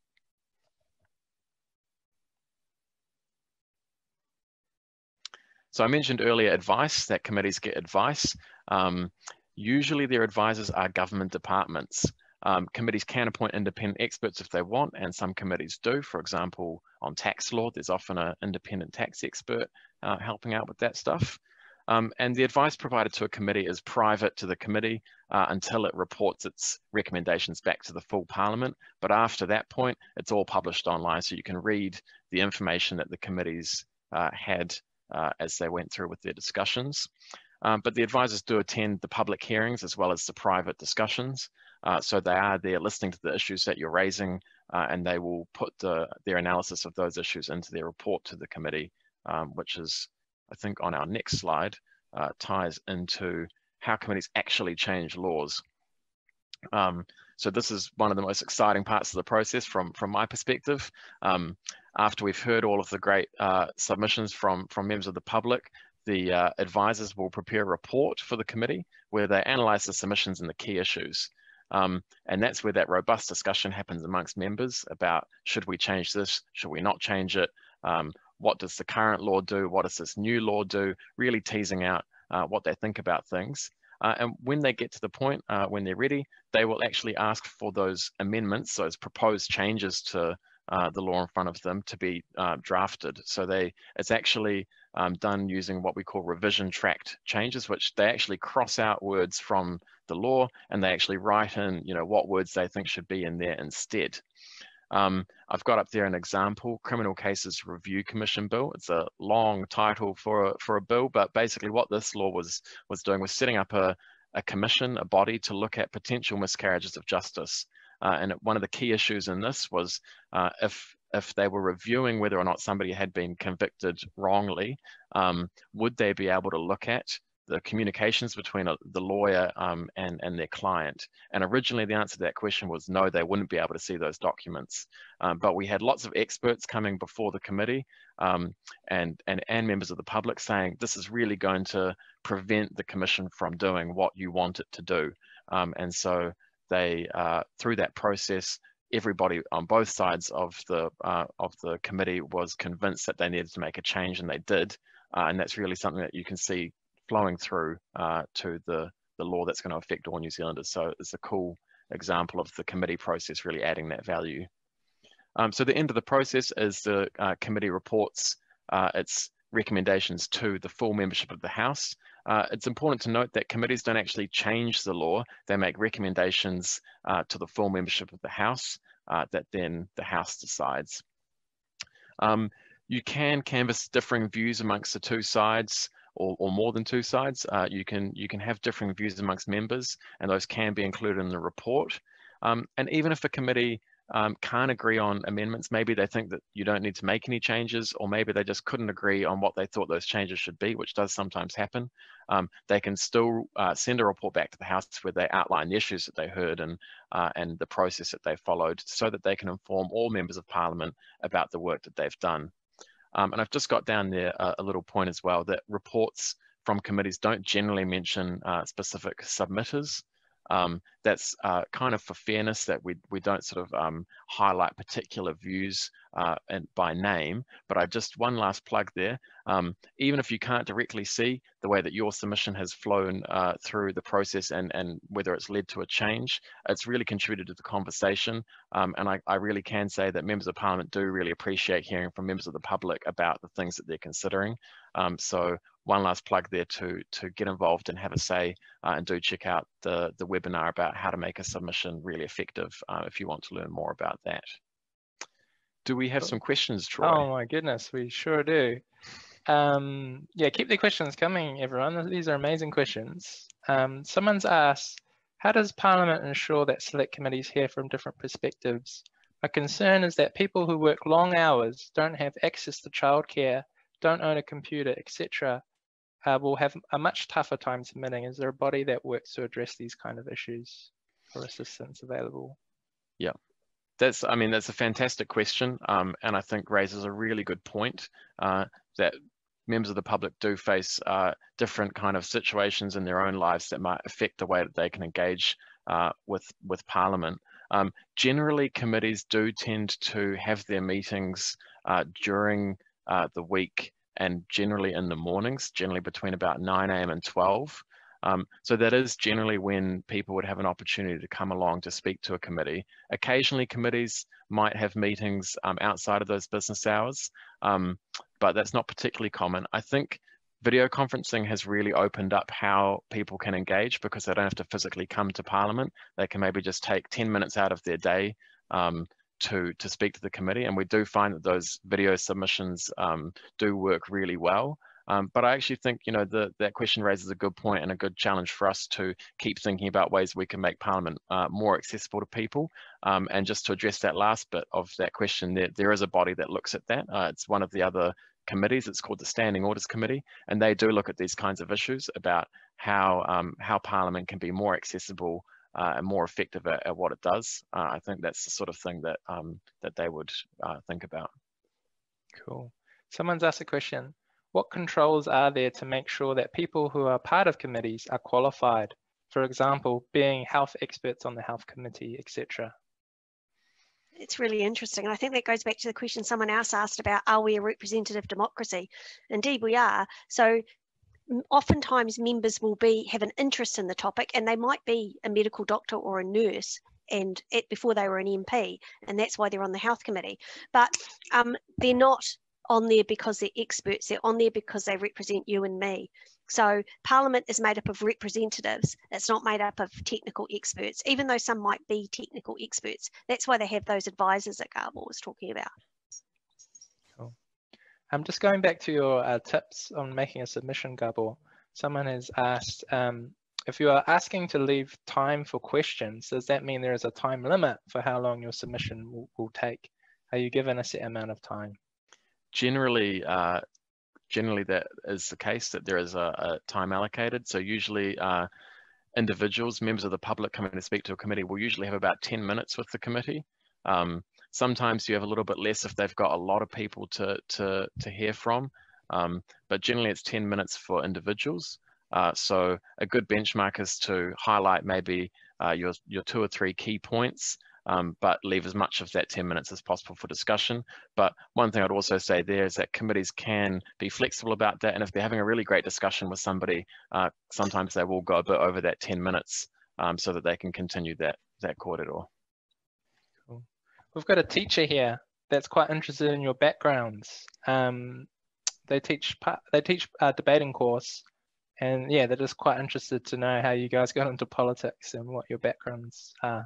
Speaker 4: So I mentioned earlier advice, that committees get advice. Um, usually their advisors are government departments. Um, committees can appoint independent experts if they want, and some committees do. For example, on tax law, there's often an independent tax expert uh, helping out with that stuff. Um, and the advice provided to a committee is private to the committee uh, until it reports its recommendations back to the full Parliament. But after that point, it's all published online, so you can read the information that the committees uh, had uh, as they went through with their discussions. Um, but the advisors do attend the public hearings as well as the private discussions. Uh, so they are there listening to the issues that you're raising, uh, and they will put the, their analysis of those issues into their report to the committee, um, which is, I think on our next slide, uh, ties into how committees actually change laws. Um, so this is one of the most exciting parts of the process from, from my perspective. Um, after we've heard all of the great uh, submissions from, from members of the public, the uh, advisors will prepare a report for the committee where they analyse the submissions and the key issues. Um, and that's where that robust discussion happens amongst members about, should we change this? Should we not change it? Um, what does the current law do? What does this new law do? Really teasing out uh, what they think about things. Uh, and when they get to the point, uh, when they're ready, they will actually ask for those amendments, those proposed changes to uh, the law in front of them to be uh, drafted. So they, it's actually um, done using what we call revision tracked changes, which they actually cross out words from the law and they actually write in, you know, what words they think should be in there instead. Um, I've got up there an example, Criminal Cases Review Commission Bill. It's a long title for a, for a bill, but basically what this law was was doing was setting up a, a commission, a body to look at potential miscarriages of justice. Uh, and one of the key issues in this was uh, if if they were reviewing whether or not somebody had been convicted wrongly, um, would they be able to look at the communications between a, the lawyer um, and, and their client? And originally the answer to that question was no, they wouldn't be able to see those documents. Um, but we had lots of experts coming before the committee um, and, and, and members of the public saying this is really going to prevent the commission from doing what you want it to do. Um, and so they, uh, through that process, everybody on both sides of the, uh, of the committee was convinced that they needed to make a change, and they did. Uh, and that's really something that you can see flowing through uh, to the, the law that's going to affect all New Zealanders. So it's a cool example of the committee process really adding that value. Um, so the end of the process is the uh, committee reports uh, its recommendations to the full membership of the House. Uh, it's important to note that committees don't actually change the law. They make recommendations uh, to the full membership of the House uh, that then the House decides. Um, you can canvass differing views amongst the two sides, Or, or more than two sides. Uh, you can you can have differing views amongst members, and those can be included in the report. Um, and even if a committee um, can't agree on amendments, maybe they think that you don't need to make any changes, or maybe they just couldn't agree on what they thought those changes should be, which does sometimes happen. Um, they can still uh, send a report back to the House where they outline the issues that they heard and uh, and the process that they followed, so that they can inform all members of Parliament about the work that they've done. Um, and I've just got down there a, a little point as well, that reports from committees don't generally mention uh, specific submitters. Um, that's uh, kind of for fairness, that we, we don't sort of um, highlight particular views uh, and by name. But I just, one last plug there, um, even if you can't directly see the way that your submission has flown uh, through the process and, and whether it's led to a change, it's really contributed to the conversation. Um, and I, I really can say that members of Parliament do really appreciate hearing from members of the public about the things that they're considering. Um, so one last plug there to, to get involved and have a say, uh, and do check out the, the webinar about how to make a submission really effective uh, if you want to learn more about that. Do we have some questions, Troy?
Speaker 1: Oh my goodness, we sure do. Um, yeah, keep the questions coming, everyone. These are amazing questions. Um, someone's asked, how does Parliament ensure that select committees hear from different perspectives? My concern is that people who work long hours, don't have access to childcare, don't own a computer, et cetera, uh, will have a much tougher time submitting. Is there a body that works to address these kind of issues or assistance available?
Speaker 4: Yeah, that's, I mean, that's a fantastic question, um, and I think raises a really good point uh, that members of the public do face uh, different kind of situations in their own lives that might affect the way that they can engage uh, with, with Parliament. Um, generally, committees do tend to have their meetings uh, during uh, the week, and generally in the mornings, generally between about nine A M and twelve. Um, so that is generally when people would have an opportunity to come along to speak to a committee. Occasionally committees might have meetings um, outside of those business hours, um, but that's not particularly common. I think video conferencing has really opened up how people can engage, because they don't have to physically come to Parliament. They can maybe just take ten minutes out of their day um, to, to speak to the committee. And we do find that those video submissions um, do work really well. Um, but I actually think, you know, the, that question raises a good point and a good challenge for us to keep thinking about ways we can make Parliament uh, more accessible to people. Um, and just to address that last bit of that question, there, there is a body that looks at that. Uh, it's one of the other committees. It's called the Standing Orders Committee, and they do look at these kinds of issues about how, um, how Parliament can be more accessible uh, and more effective at, at what it does. Uh, I think that's the sort of thing that, um, that they would uh, think about.
Speaker 1: Cool. Someone's asked a question. What controls are there to make sure that people who are part of committees are qualified? For example, being health experts on the health committee, et cetera.
Speaker 2: It's really interesting. And I think that goes back to the question someone else asked about, are we a representative democracy? Indeed, we are. So oftentimes members will be have an interest in the topic, and they might be a medical doctor or a nurse and it, before they were an M P, and that's why they're on the health committee. But um, they're not on there because they're experts. They're on there because they represent you and me. So Parliament is made up of representatives. It's not made up of technical experts, even though some might be technical experts. That's why they have those advisors that Gabor was talking about.
Speaker 1: Cool. I'm just going back to your uh, tips on making a submission, Gabor. Someone has asked, um, if you are asking to leave time for questions, does that mean there is a time limit for how long your submission will, will take? Are you given a set amount of time?
Speaker 4: Generally, uh, generally that is the case, that there is a, a time allocated. So usually uh, individuals, members of the public coming to speak to a committee will usually have about ten minutes with the committee. Um, sometimes you have a little bit less if they've got a lot of people to, to, to hear from, um, but generally it's ten minutes for individuals. Uh, so a good benchmark is to highlight maybe uh, your, your two or three key points, Um, but leave as much of that ten minutes as possible for discussion. But one thing I'd also say there is that committees can be flexible about that. And if they're having a really great discussion with somebody, uh, sometimes they will go a bit over that ten minutes um, so that they can continue that, that corridor.
Speaker 1: Cool. We've got a teacher here that's quite interested in your backgrounds. Um, they teach, they teach a debating course. And yeah, they're just quite interested to know how you guys got into politics and what your backgrounds are.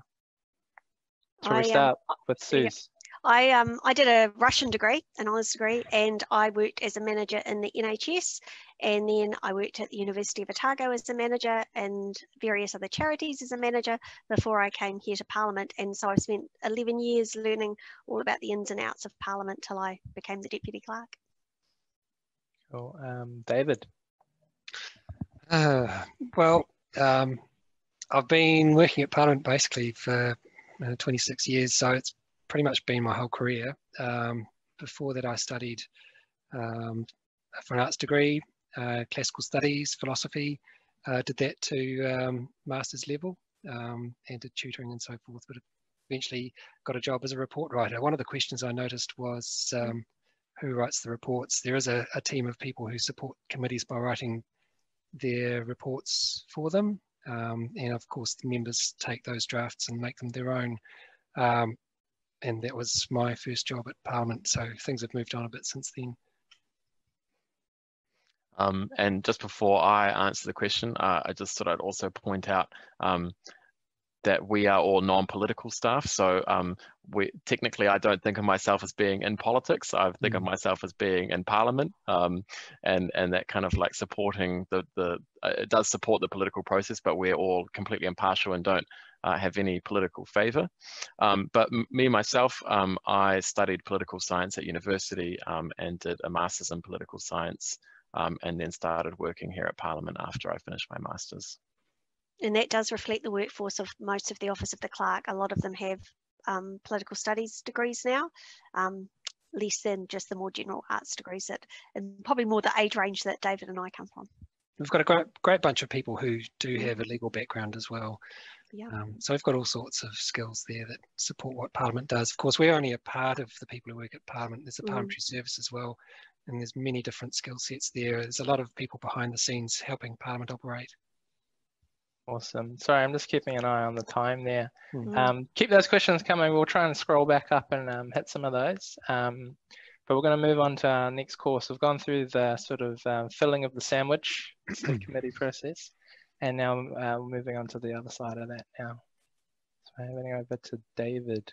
Speaker 1: Shall we start I, um, with Suze?
Speaker 2: Yeah. I um I did a Russian degree, an honours degree, and I worked as a manager in the N H S, and then I worked at the University of Otago as a manager and various other charities as a manager before I came here to Parliament. And so I spent eleven years learning all about the ins and outs of Parliament till I became the Deputy Clerk.
Speaker 1: Cool. Um, David?
Speaker 3: Uh, well, um, I've been working at Parliament basically for Uh, twenty-six years, so it's pretty much been my whole career. Um, before that I studied um, for an arts degree, uh, classical studies, philosophy, uh, did that to um, master's level um, and did tutoring and so forth, but eventually got a job as a report writer. One of the questions I noticed was um, who writes the reports. There is a, a team of people who support committees by writing their reports for them. Um, and of course the members take those drafts and make them their own, um, and that was my first job at Parliament, so things have moved on a bit since then.
Speaker 4: Um, and just before I answer the question, uh, I just thought I'd also point out um, that we are all non-political staff. So um, we technically, I don't think of myself as being in politics. I think mm. of myself as being in Parliament, um, and and that kind of like supporting the the. Uh, it does support the political process, but we're all completely impartial and don't uh, have any political favour. Um, but me myself, um, I studied political science at university um, and did a master's in political science, um, and then started working here at Parliament after I finished my master's.
Speaker 2: And that does reflect the workforce of most of the Office of the Clerk. A lot of them have um, political studies degrees now, um, less than just the more general arts degrees that, and probably more the age range that David and I come from.
Speaker 3: We've got a great, great bunch of people who do have a legal background as well.
Speaker 2: Yeah.
Speaker 3: Um, so we've got all sorts of skills there that support what Parliament does. Of course, we're only a part of the people who work at Parliament. There's a parliamentary mm. service as well, and there's many different skill sets there. There's a lot of people behind the scenes helping Parliament operate.
Speaker 1: Awesome. Sorry, I'm just keeping an eye on the time there.
Speaker 3: Mm.
Speaker 1: Um, keep those questions coming. We'll try and scroll back up and um, hit some of those. Um, But we're going to move on to our next course. We've gone through the sort of um, filling of the sandwich, the committee process, and now uh, we're moving on to the other side of that now. So handing over to David.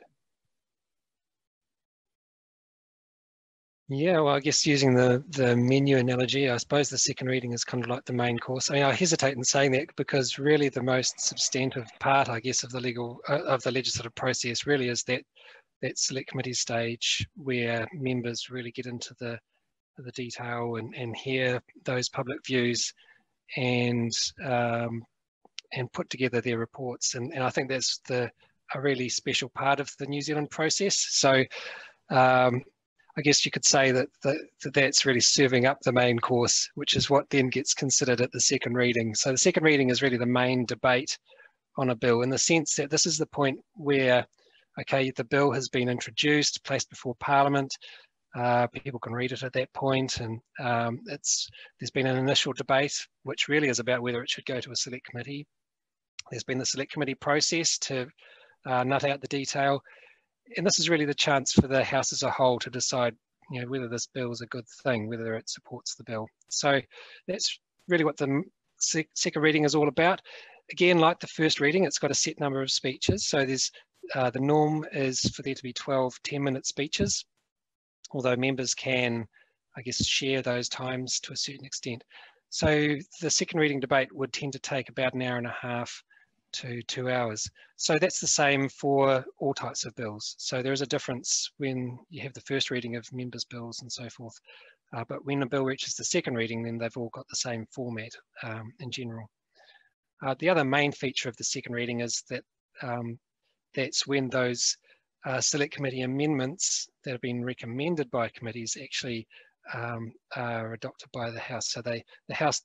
Speaker 3: Yeah, well, I guess using the, the menu analogy, I suppose the second reading is kind of like the main course. I mean, I hesitate in saying that because really the most substantive part, I guess, of the legal uh, of the legislative process really is that that select committee stage where members really get into the the detail and, and hear those public views and um, and put together their reports. And, and I think that's the a really special part of the New Zealand process. So. Um, I guess you could say that, that that that's really serving up the main course, which is what then gets considered at the second reading. So the second reading is really the main debate on a bill in the sense that this is the point where, okay, the bill has been introduced, placed before Parliament. Uh, people can read it at that point, and um, it's there's been an initial debate, which really is about whether it should go to a select committee. There's been the select committee process to uh, nut out the detail. And this is really the chance for the House as a whole to decide, you know, whether this bill is a good thing, whether it supports the bill. So that's really what the second reading is all about. Again, like the first reading, it's got a set number of speeches. So there's uh, the norm is for there to be twelve ten-minute speeches, although members can, I guess, share those times to a certain extent. So the second reading debate would tend to take about an hour and a half to two hours. So that's the same for all types of bills. So there is a difference when you have the first reading of members' bills and so forth. Uh, but when a bill reaches the second reading, then they've all got the same format um, in general. Uh, the other main feature of the second reading is that um, that's when those uh, select committee amendments that have been recommended by committees actually um, are adopted by the House. So they, the House,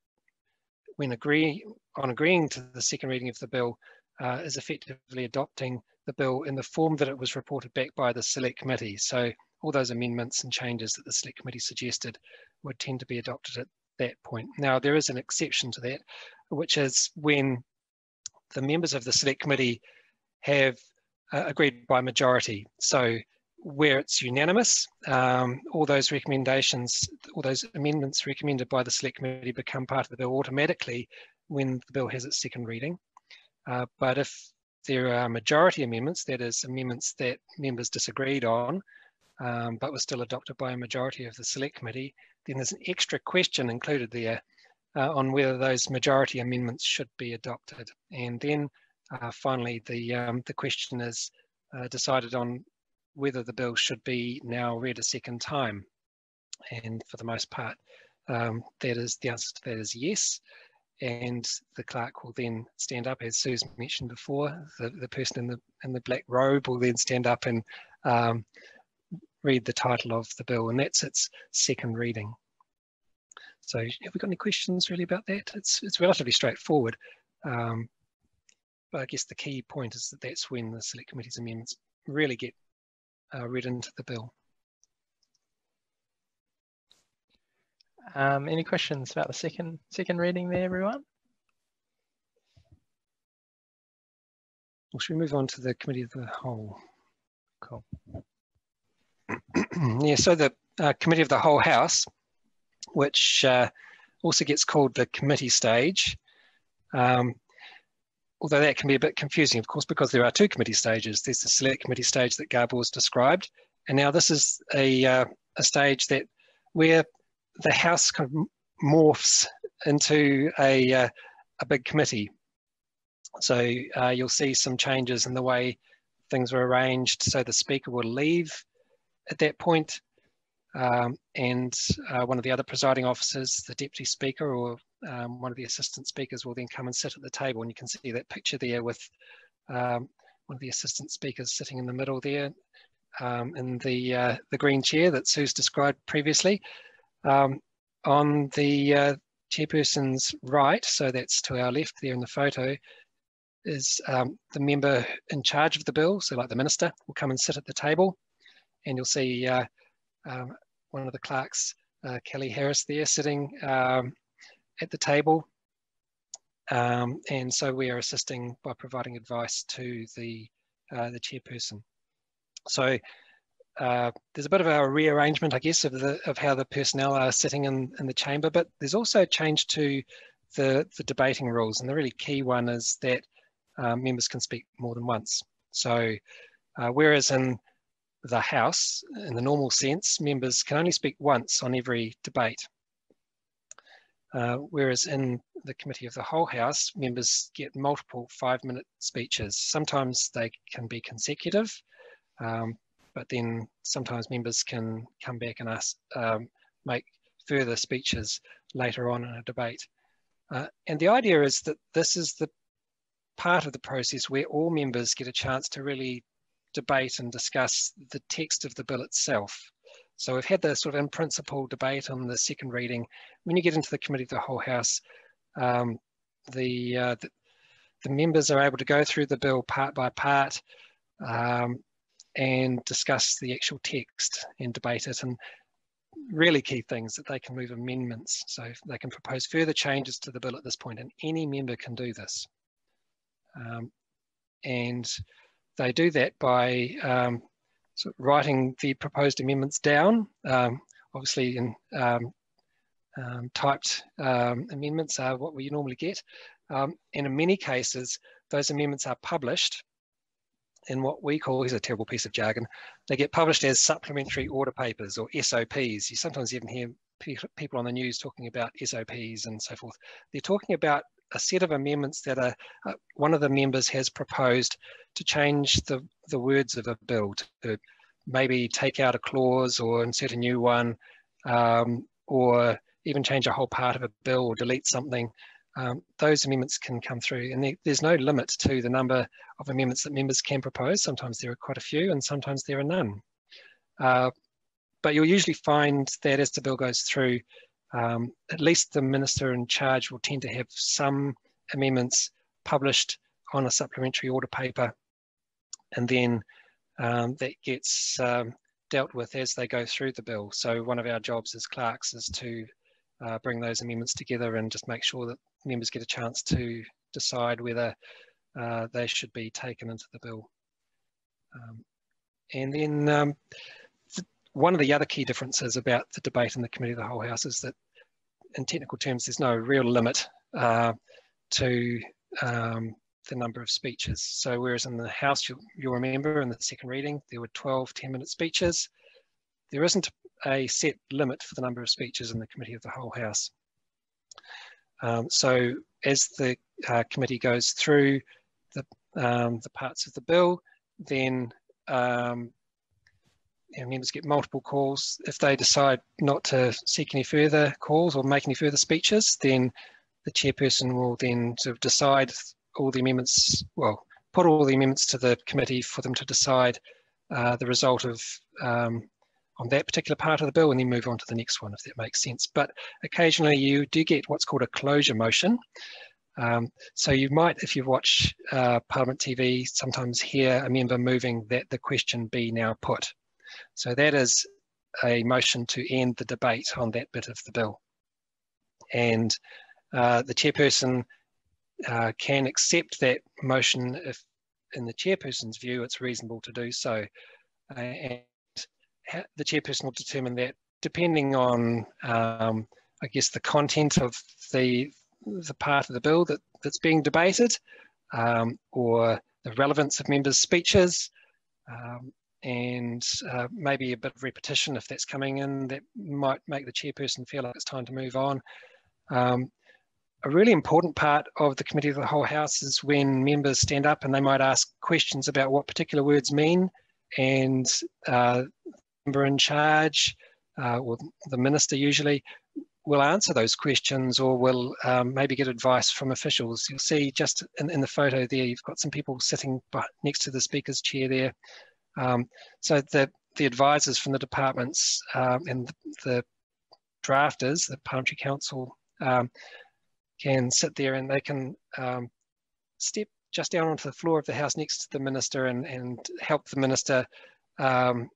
Speaker 3: when agree on agreeing to the second reading of the bill, uh, is effectively adopting the bill in the form that it was reported back by the select committee. So all those amendments and changes that the select committee suggested would tend to be adopted at that point. Now, there is an exception to that, which is when the members of the select committee have uh, agreed by majority. So where it's unanimous, um, all those recommendations, all those amendments recommended by the select committee become part of the bill automatically when the bill has its second reading. Uh, but if there are majority amendments, that is amendments that members disagreed on, um, but were still adopted by a majority of the select committee, then there's an extra question included there uh, on whether those majority amendments should be adopted. And then uh, finally, the, um, the question is uh, decided on whether the bill should be now read a second time. And for the most part, um, that is the answer to that is yes. And the clerk will then stand up, as Suze mentioned before, the, the person in the in the black robe will then stand up and um, read the title of the bill, and that's its second reading. So have we got any questions really about that? It's, it's relatively straightforward. Um, but I guess the key point is that that's when the select committee's amendments really get uh, read into the bill.
Speaker 1: Um, any questions about the second second reading there, everyone?
Speaker 3: Well, should we move on to the committee of the whole?
Speaker 1: Cool.
Speaker 3: Yeah, so the uh, committee of the whole House, which uh, also gets called the committee stage, um, although that can be a bit confusing, of course, because there are two committee stages. There's the select committee stage that Gabor's described, and now this is a, uh, a stage that where the House kind of morphs into a, uh, a big committee. So uh, you'll see some changes in the way things are arranged. So the Speaker will leave at that point, um, and uh, one of the other presiding officers, the Deputy Speaker or um, one of the Assistant Speakers, will then come and sit at the table. And you can see that picture there with um, one of the Assistant Speakers sitting in the middle there um, in the, uh, the green chair that Suze described previously. Um, on the uh, chairperson's right, so that's to our left there in the photo, is um, the member in charge of the bill, so like the minister, will come and sit at the table, and you'll see uh, um, one of the clerks, uh, Kelly Harris, there sitting um, at the table, um, and so we are assisting by providing advice to the uh, the chairperson. So uh, there's a bit of a rearrangement, I guess, of the of how the personnel are sitting in, in the chamber, but there's also a change to the, the debating rules. And the really key one is that uh, members can speak more than once. So uh, whereas in the House, in the normal sense, members can only speak once on every debate. Uh, whereas in the Committee of the Whole House, members get multiple five-minute speeches. Sometimes they can be consecutive, um, but then sometimes members can come back and ask, um, make further speeches later on in a debate. Uh, and the idea is that this is the part of the process where all members get a chance to really debate and discuss the text of the bill itself. So we've had the sort of in principle debate on the second reading. When you get into the Committee of the Whole House, um, the, uh, the, the members are able to go through the bill part by part um, and discuss the actual text and debate it. And really key things that they can move amendments. So they can propose further changes to the bill at this point, and any member can do this. Um, and they do that by um, sort of writing the proposed amendments down. Um, obviously, in um, um, typed um, amendments are what we normally get. Um, and in many cases, those amendments are published in what we call, here's a terrible piece of jargon, they get published as supplementary order papers or S O Ps. You sometimes even hear pe people on the news talking about S O Ps and so forth. They're talking about a set of amendments that are, uh, one of the members has proposed to change the, the words of a bill, to maybe take out a clause or insert a new one, um, or even change a whole part of a bill or delete something. Um, those amendments can come through, and there, there's no limit to the number of amendments that members can propose. Sometimes there are quite a few and sometimes there are none. Uh, but you'll usually find that as the bill goes through, um, at least the minister in charge will tend to have some amendments published on a supplementary order paper, and then um, that gets um, dealt with as they go through the bill. So one of our jobs as clerks is to uh, bring those amendments together and just make sure that members get a chance to decide whether uh, they should be taken into the bill. Um, and then um, th one of the other key differences about the debate in the Committee of the Whole House is that in technical terms, there's no real limit uh, to um, the number of speeches. So whereas in the House, you'll, you'll remember in the second reading, there were twelve ten minute speeches. There isn't a set limit for the number of speeches in the Committee of the Whole House. Um, so as the uh, committee goes through the, um, the parts of the bill, then um, you know, members get multiple calls. If they decide not to seek any further calls or make any further speeches, then the chairperson will then sort of decide all the amendments, well, put all the amendments to the committee for them to decide uh, the result of um, on that particular part of the bill, and then move on to the next one, if that makes sense. But occasionally you do get what's called a closure motion. Um, so you might, if you watch uh, Parliament T V, sometimes hear a member moving that the question be now put. So that is a motion to end the debate on that bit of the bill. And uh, the chairperson uh, can accept that motion if, in the chairperson's view, it's reasonable to do so. Uh, and the chairperson will determine that, depending on, um, I guess, the content of the the part of the bill that, that's being debated, um, or the relevance of members' speeches, um, and uh, maybe a bit of repetition if that's coming in, that might make the chairperson feel like it's time to move on. Um, a really important part of the Committee of the Whole House is when members stand up and they might ask questions about what particular words mean, and uh, member in charge, uh, or the minister usually, will answer those questions, or will um, maybe get advice from officials. You'll see just in, in the photo there, you've got some people sitting next to the speaker's chair there. Um, so the, the advisors from the departments um, and the, the drafters, the Parliamentary Council, um, can sit there and they can um, step just down onto the floor of the House next to the minister and, and help the minister um,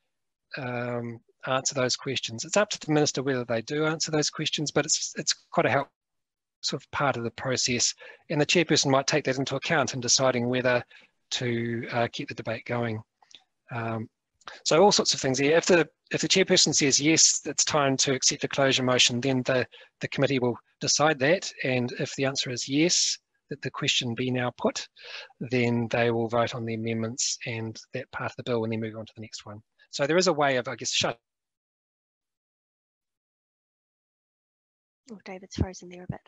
Speaker 3: um, answer those questions. It's up to the minister whether they do answer those questions, but it's it's quite a help sort of part of the process. And the chairperson might take that into account in deciding whether to uh, keep the debate going. Um, So all sorts of things here. If the if the chairperson says yes, it's time to accept a closure motion, then the, the committee will decide that. And if the answer is yes, that the question be now put, then they will vote on the amendments and that part of the bill and then move on to the next one. So there is a way of, I guess, shut.
Speaker 2: Oh, David's frozen there a bit.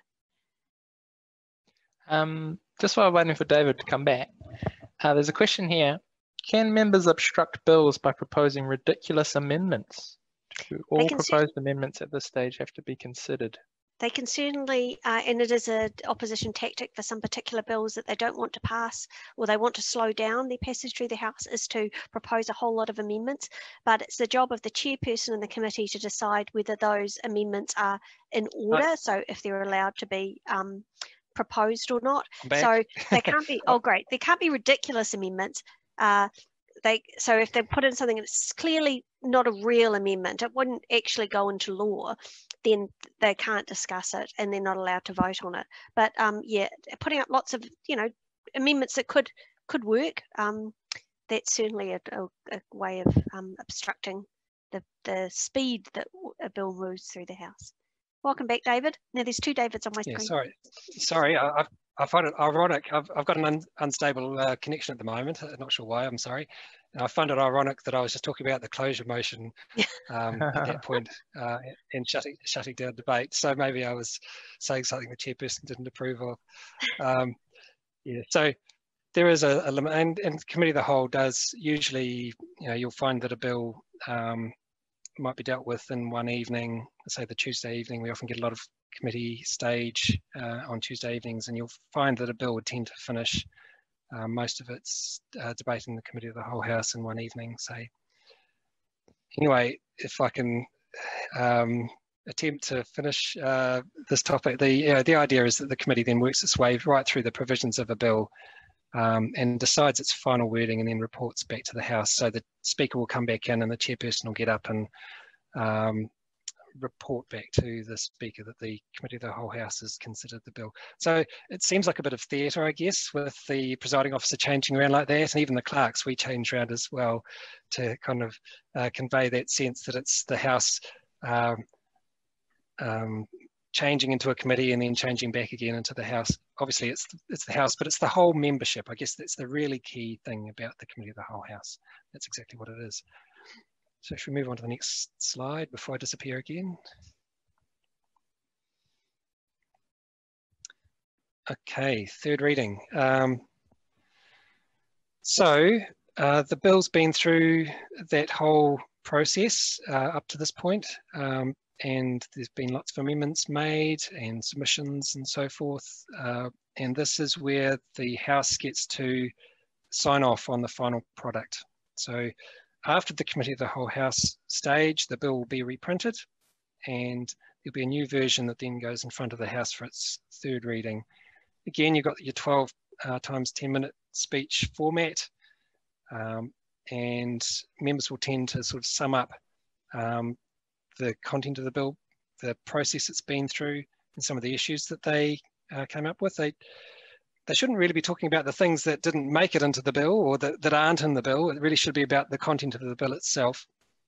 Speaker 1: Um, just while waiting for David to come back, uh, there's a question here. Can members obstruct bills by proposing ridiculous amendments? Do all proposed amendments at this stage have to be considered?
Speaker 2: They can certainly, uh, and it is an opposition tactic for some particular bills that they don't want to pass or they want to slow down their passage through the House, is to propose a whole lot of amendments. But it's the job of the chairperson and the committee to decide whether those amendments are in order, right. So if they're allowed to be um, proposed or not. So they can't be, oh great, there can't be ridiculous amendments. Uh, they so if they put in something that's clearly not a real amendment, it wouldn't actually go into law, then they can't discuss it and they're not allowed to vote on it. But um, yeah, putting up lots of, you know, amendments that could could work, um, that's certainly a, a, a way of um, obstructing the, the speed that a bill moves through the House. Welcome back, David. Now there's two Davids on my
Speaker 3: yeah,
Speaker 2: screen.
Speaker 3: Sorry, sorry, I, I've, I find it ironic. I've, I've got an un, unstable uh, connection at the moment. I'm not sure why, I'm sorry. And I find it ironic that I was just talking about the closure motion um, at that point uh, and shutting, shutting down debate. So maybe I was saying something the chairperson didn't approve of. Um, yeah, so there is a, a limit, and, and the committee of the whole does usually, you know, you'll find that a bill um, might be dealt with in one evening, say the Tuesday evening. We often get a lot of committee stage uh, on Tuesday evenings, and you'll find that a bill would tend to finish uh, most of its uh, debate in the committee of the whole House in one evening, say. Anyway, if I can um, attempt to finish uh, this topic, the, uh, the idea is that the committee then works its way right through the provisions of a bill um, and decides its final wording and then reports back to the House. So the Speaker will come back in and the chairperson will get up and um, report back to the Speaker that the Committee of the Whole House has considered the bill. So it seems like a bit of theatre, I guess, with the presiding officer changing around like that, and even the clerks, we change around as well to kind of uh, convey that sense that it's the House um, um, changing into a committee and then changing back again into the House. Obviously it's, it's the House, but it's the whole membership. I guess that's the really key thing about the Committee of the Whole House. That's exactly what it is. So should we move on to the next slide before I disappear again? Okay, third reading. Um, so uh, the bill's been through that whole process uh, up to this point, um, and there's been lots of amendments made and submissions and so forth. Uh, and this is where the House gets to sign off on the final product. So after the Committee of the Whole House stage, the bill will be reprinted and there'll be a new version that then goes in front of the House for its third reading. Again, you've got your twelve uh, times ten minute speech format, um, and members will tend to sort of sum up um, the content of the bill, the process it's been through, and some of the issues that they uh, came up with. They, They shouldn't really be talking about the things that didn't make it into the bill or that, that aren't in the bill. It really should be about the content of the bill itself.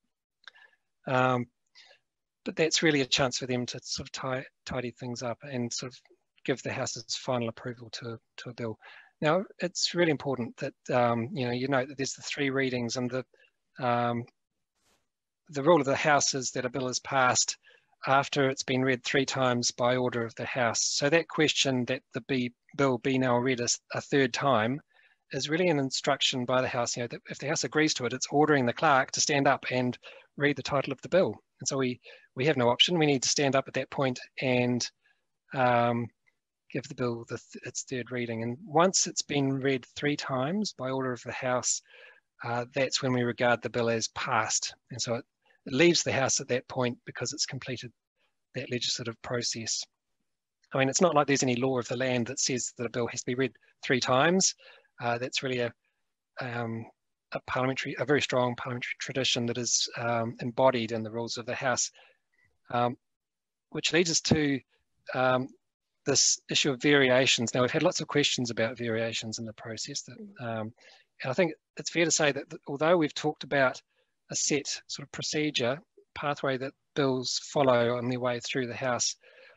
Speaker 3: Um, but that's really a chance for them to sort of tie, tidy things up and sort of give the House's final approval to, to a bill. Now, it's really important that, um, you know, you note that there's the three readings, and the, um, the rule of the House is that a bill is passed after it's been read three times by order of the House. So that question that the B, bill be now read a, a third time is really an instruction by the House. You know, that if the House agrees to it, it's ordering the clerk to stand up and read the title of the bill. And so we, we have no option. We need to stand up at that point and um, give the bill the th its third reading. And once it's been read three times by order of the House, uh, that's when we regard the bill as passed. And so it, it leaves the House at that point because it's completed that legislative process. I mean, it's not like there's any law of the land that says that a bill has to be read three times. Uh, that's really a, um, a parliamentary, a very strong parliamentary tradition that is um, embodied in the rules of the House, um, which leads us to um, this issue of variations. Now, we've had lots of questions about variations in the process. That, um, and I think it's fair to say that although we've talked about a set sort of procedure, pathway that bills follow on their way through the House,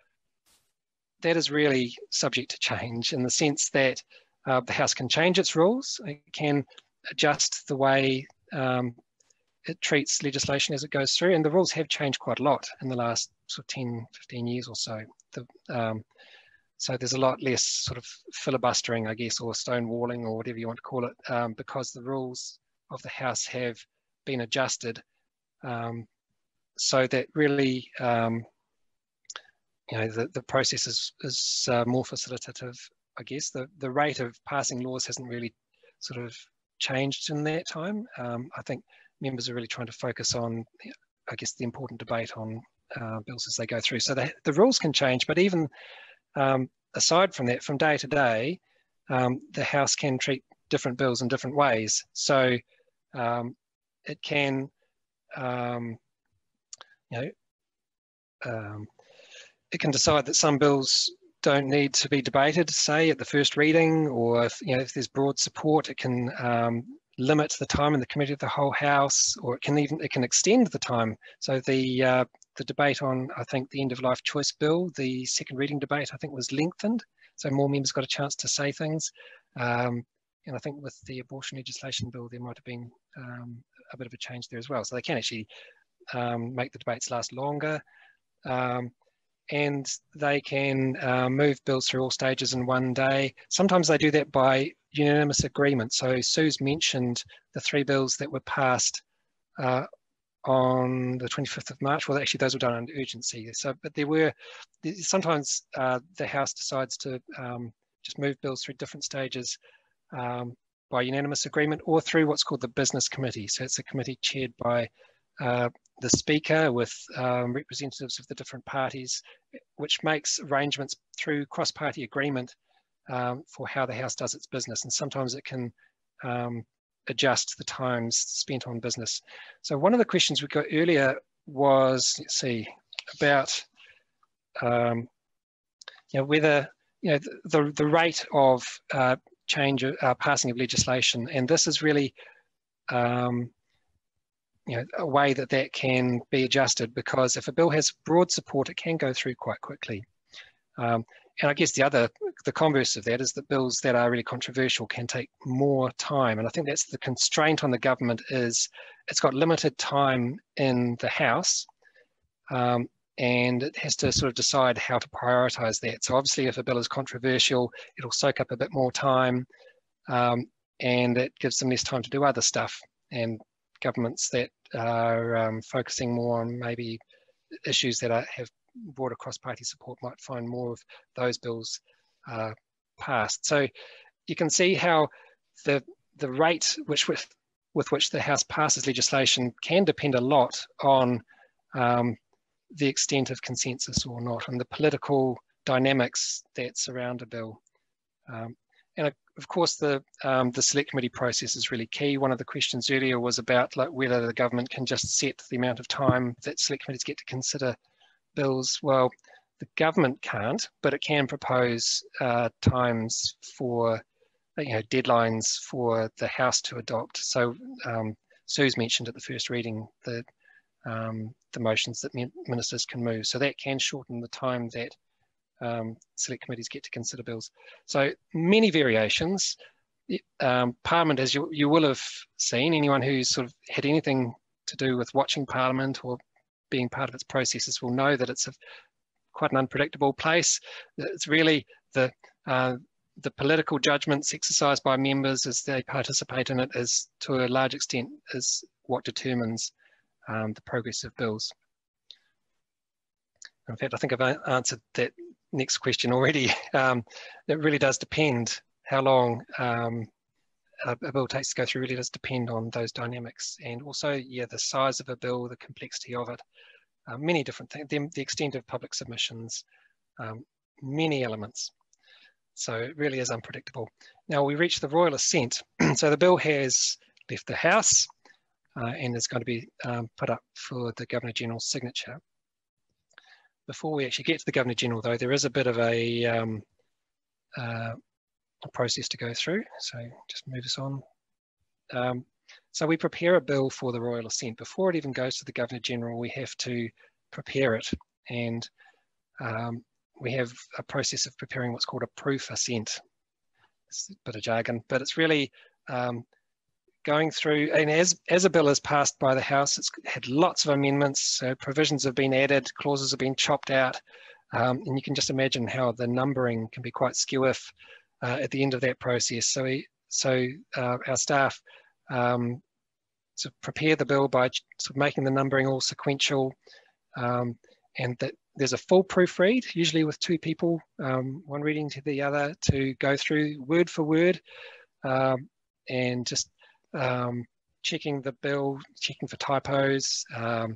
Speaker 3: that is really subject to change in the sense that uh, the House can change its rules, it can adjust the way um, it treats legislation as it goes through, and the rules have changed quite a lot in the last sort of ten, fifteen years or so. The, um, so there's a lot less sort of filibustering, I guess, or stonewalling, or whatever you want to call it, um, because the rules of the House have been adjusted um, so that really, um, you know, the, the process is, is uh, more facilitative, I guess. The, the rate of passing laws hasn't really sort of changed in that time. Um, I think members are really trying to focus on, I guess, the important debate on uh, bills as they go through. So the, the rules can change, but even um, aside from that, from day to day, um, the House can treat different bills in different ways. So um, it can, um, you know, um, it can decide that some bills don't need to be debated, say, at the first reading, or if, you know, if there's broad support, it can um, limit the time in the committee of the whole House, or it can even it can extend the time. So the uh, the debate on, I think, the end of life choice bill, the second reading debate, I think, was lengthened, so more members got a chance to say things. Um, and I think with the abortion legislation bill, there might have been um, a bit of a change there as well. So they can actually um, make the debates last longer. Um, and they can uh, move bills through all stages in one day. Sometimes they do that by unanimous agreement. So Suze mentioned the three bills that were passed uh, on the twenty-fifth of March. Well, actually, those were done under urgency. So, but there were, sometimes uh, the House decides to um, just move bills through different stages um, by unanimous agreement, or through what's called the Business Committee. So it's a committee chaired by uh, the Speaker with um, representatives of the different parties, which makes arrangements through cross-party agreement um, for how the House does its business. And sometimes it can um, adjust the times spent on business. So one of the questions we got earlier was, let's see, about um, you know, whether, you know, the, the, the rate of uh, change, uh, passing of legislation, and this is really um, you know, a way that that can be adjusted, because if a bill has broad support, it can go through quite quickly. Um, and I guess the other, the converse of that is that bills that are really controversial can take more time. And I think that's the constraint on the government, is it's got limited time in the House, um, and it has to sort of decide how to prioritise that. So obviously if a bill is controversial, it'll soak up a bit more time, um, and it gives them less time to do other stuff. And governments that are um, focusing more on maybe issues that are, have broader cross-party support might find more of those bills uh, passed. So you can see how the the rate which with, with which the House passes legislation can depend a lot on um, the extent of consensus or not, and the political dynamics that surround a bill. Um, and of course, the um, the select committee process is really key. One of the questions earlier was about like whether the government can just set the amount of time that select committees get to consider bills. Well, the government can't, but it can propose uh, times for, you know, deadlines for the House to adopt. So um, Suze mentioned at the first reading the um, the motions that ministers can move. So that can shorten the time that um, select committees get to consider bills. So many variations. Um, Parliament, as you, you will have seen, anyone who's sort of had anything to do with watching Parliament or being part of its processes will know that it's a, quite an unpredictable place. It's really the uh, the political judgments exercised by members as they participate in it is, to a large extent, is what determines um, the progress of bills. In fact, I think I've answered that next question already. Um, it really does depend how long um, a, a bill takes to go through. Really does depend on those dynamics, and also, yeah, the size of a bill, the complexity of it, uh, many different things, the, the extent of public submissions, um, many elements. So it really is unpredictable. Now we reach the royal assent. So the bill has left the House uh, and is going to be um, put up for the Governor-General's signature. Before we actually get to the Governor-General, though, there is a bit of a, um, uh, a process to go through. So just move us on. Um, so we prepare a bill for the Royal Assent. Before it even goes to the Governor-General, we have to prepare it. And um, we have a process of preparing what's called a proof assent. It's a bit of jargon, but it's really um, going through, and as, as a bill is passed by the House, it's had lots of amendments, so provisions have been added, clauses have been chopped out, um, and you can just imagine how the numbering can be quite skew if uh, at the end of that process. So, we, so uh, our staff um, sort of prepare the bill by sort of making the numbering all sequential, um, and that there's a full proofread, usually with two people, um, one reading to the other, to go through word for word, um, and just um, checking the bill, checking for typos, um,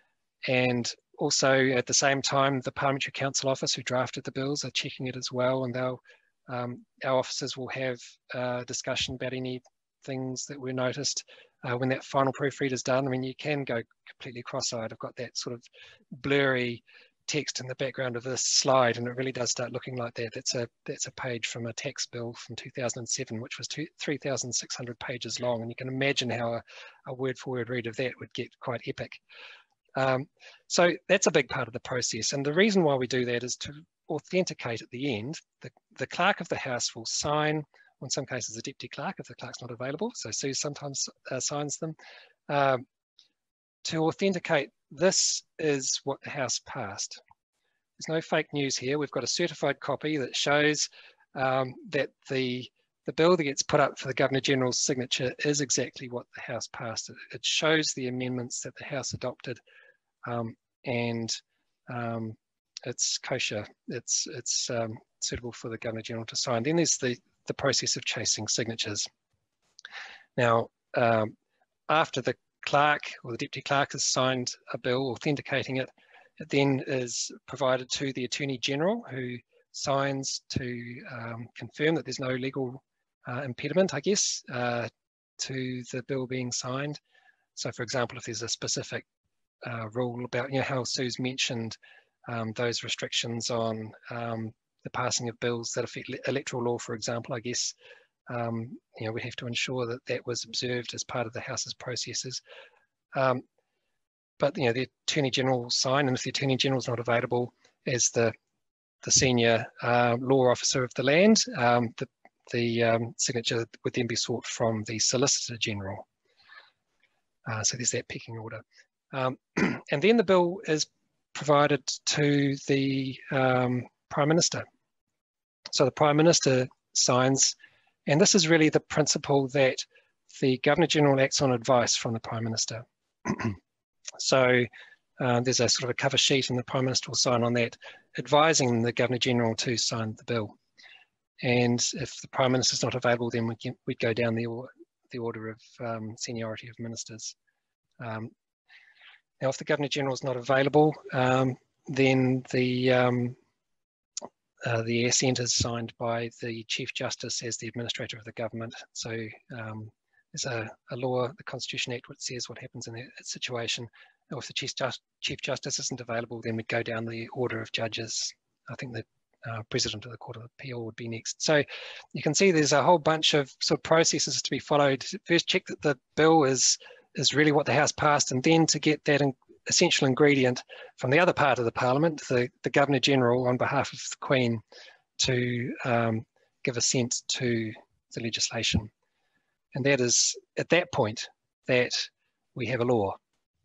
Speaker 3: and also at the same time, the Parliamentary Council Office who drafted the bills are checking it as well, and they'll, um, our officers will have a discussion about any things that were noticed uh, when that final proofread is done. I mean, you can go completely cross-eyed. I've got that sort of blurry text in the background of this slide, and it really does start looking like that. That's a that's a page from a tax bill from two thousand seven, which was three thousand six hundred pages long, and you can imagine how a, a word-for-word read of that would get quite epic. Um, so that's a big part of the process, and the reason why we do that is to authenticate at the end. The, the clerk of the House will sign, or in some cases the deputy clerk if the clerk's not available, so Suze sometimes uh, signs them, um, to authenticate this is what the House passed. There's no fake news here. We've got a certified copy that shows um, that the, the bill that gets put up for the Governor-General's signature is exactly what the House passed. It, it shows the amendments that the House adopted, um, and um, it's kosher. It's, it's um, suitable for the Governor-General to sign. Then there's the, the process of chasing signatures. Now, um, after the clerk or the deputy clerk has signed a bill authenticating it, it then is provided to the Attorney General, who signs to um, confirm that there's no legal uh, impediment, I guess, uh, to the bill being signed. So, for example, if there's a specific uh, rule about, you know, how Suze mentioned um, those restrictions on um, the passing of bills that affect electoral law, for example, I guess, Um, you know, we have to ensure that that was observed as part of the House's processes. Um, but, you know, the Attorney General will sign, and if the Attorney General is not available as the, the senior uh, law officer of the land, um, the, the um, signature would then be sought from the Solicitor General. Uh, so there's that pecking order. Um, and then the bill is provided to the um, Prime Minister. So the Prime Minister signs. And this is really the principle that the Governor-General acts on advice from the Prime Minister. So uh, there's a sort of a cover sheet, and the Prime Minister will sign on that, advising the Governor-General to sign the bill. And if the Prime Minister's not available, then we can, we'd go down the, the order of um, seniority of ministers. Um, now, if the Governor-General is not available, um, then the um, Uh, the assent is signed by the Chief Justice as the administrator of the government. So um, there's a, a law, the Constitution Act, which says what happens in that situation. Or if the Chief, Just, Chief Justice isn't available, then we'd go down the order of judges. I think the uh, President of the Court of Appeal would be next. So you can see there's a whole bunch of sort of processes to be followed. First, check that the bill is, is really what the House passed, and then to get that in, essential ingredient from the other part of the Parliament, the, the Governor-General, on behalf of the Queen, to um, give assent to the legislation. And that is at that point that we have a law.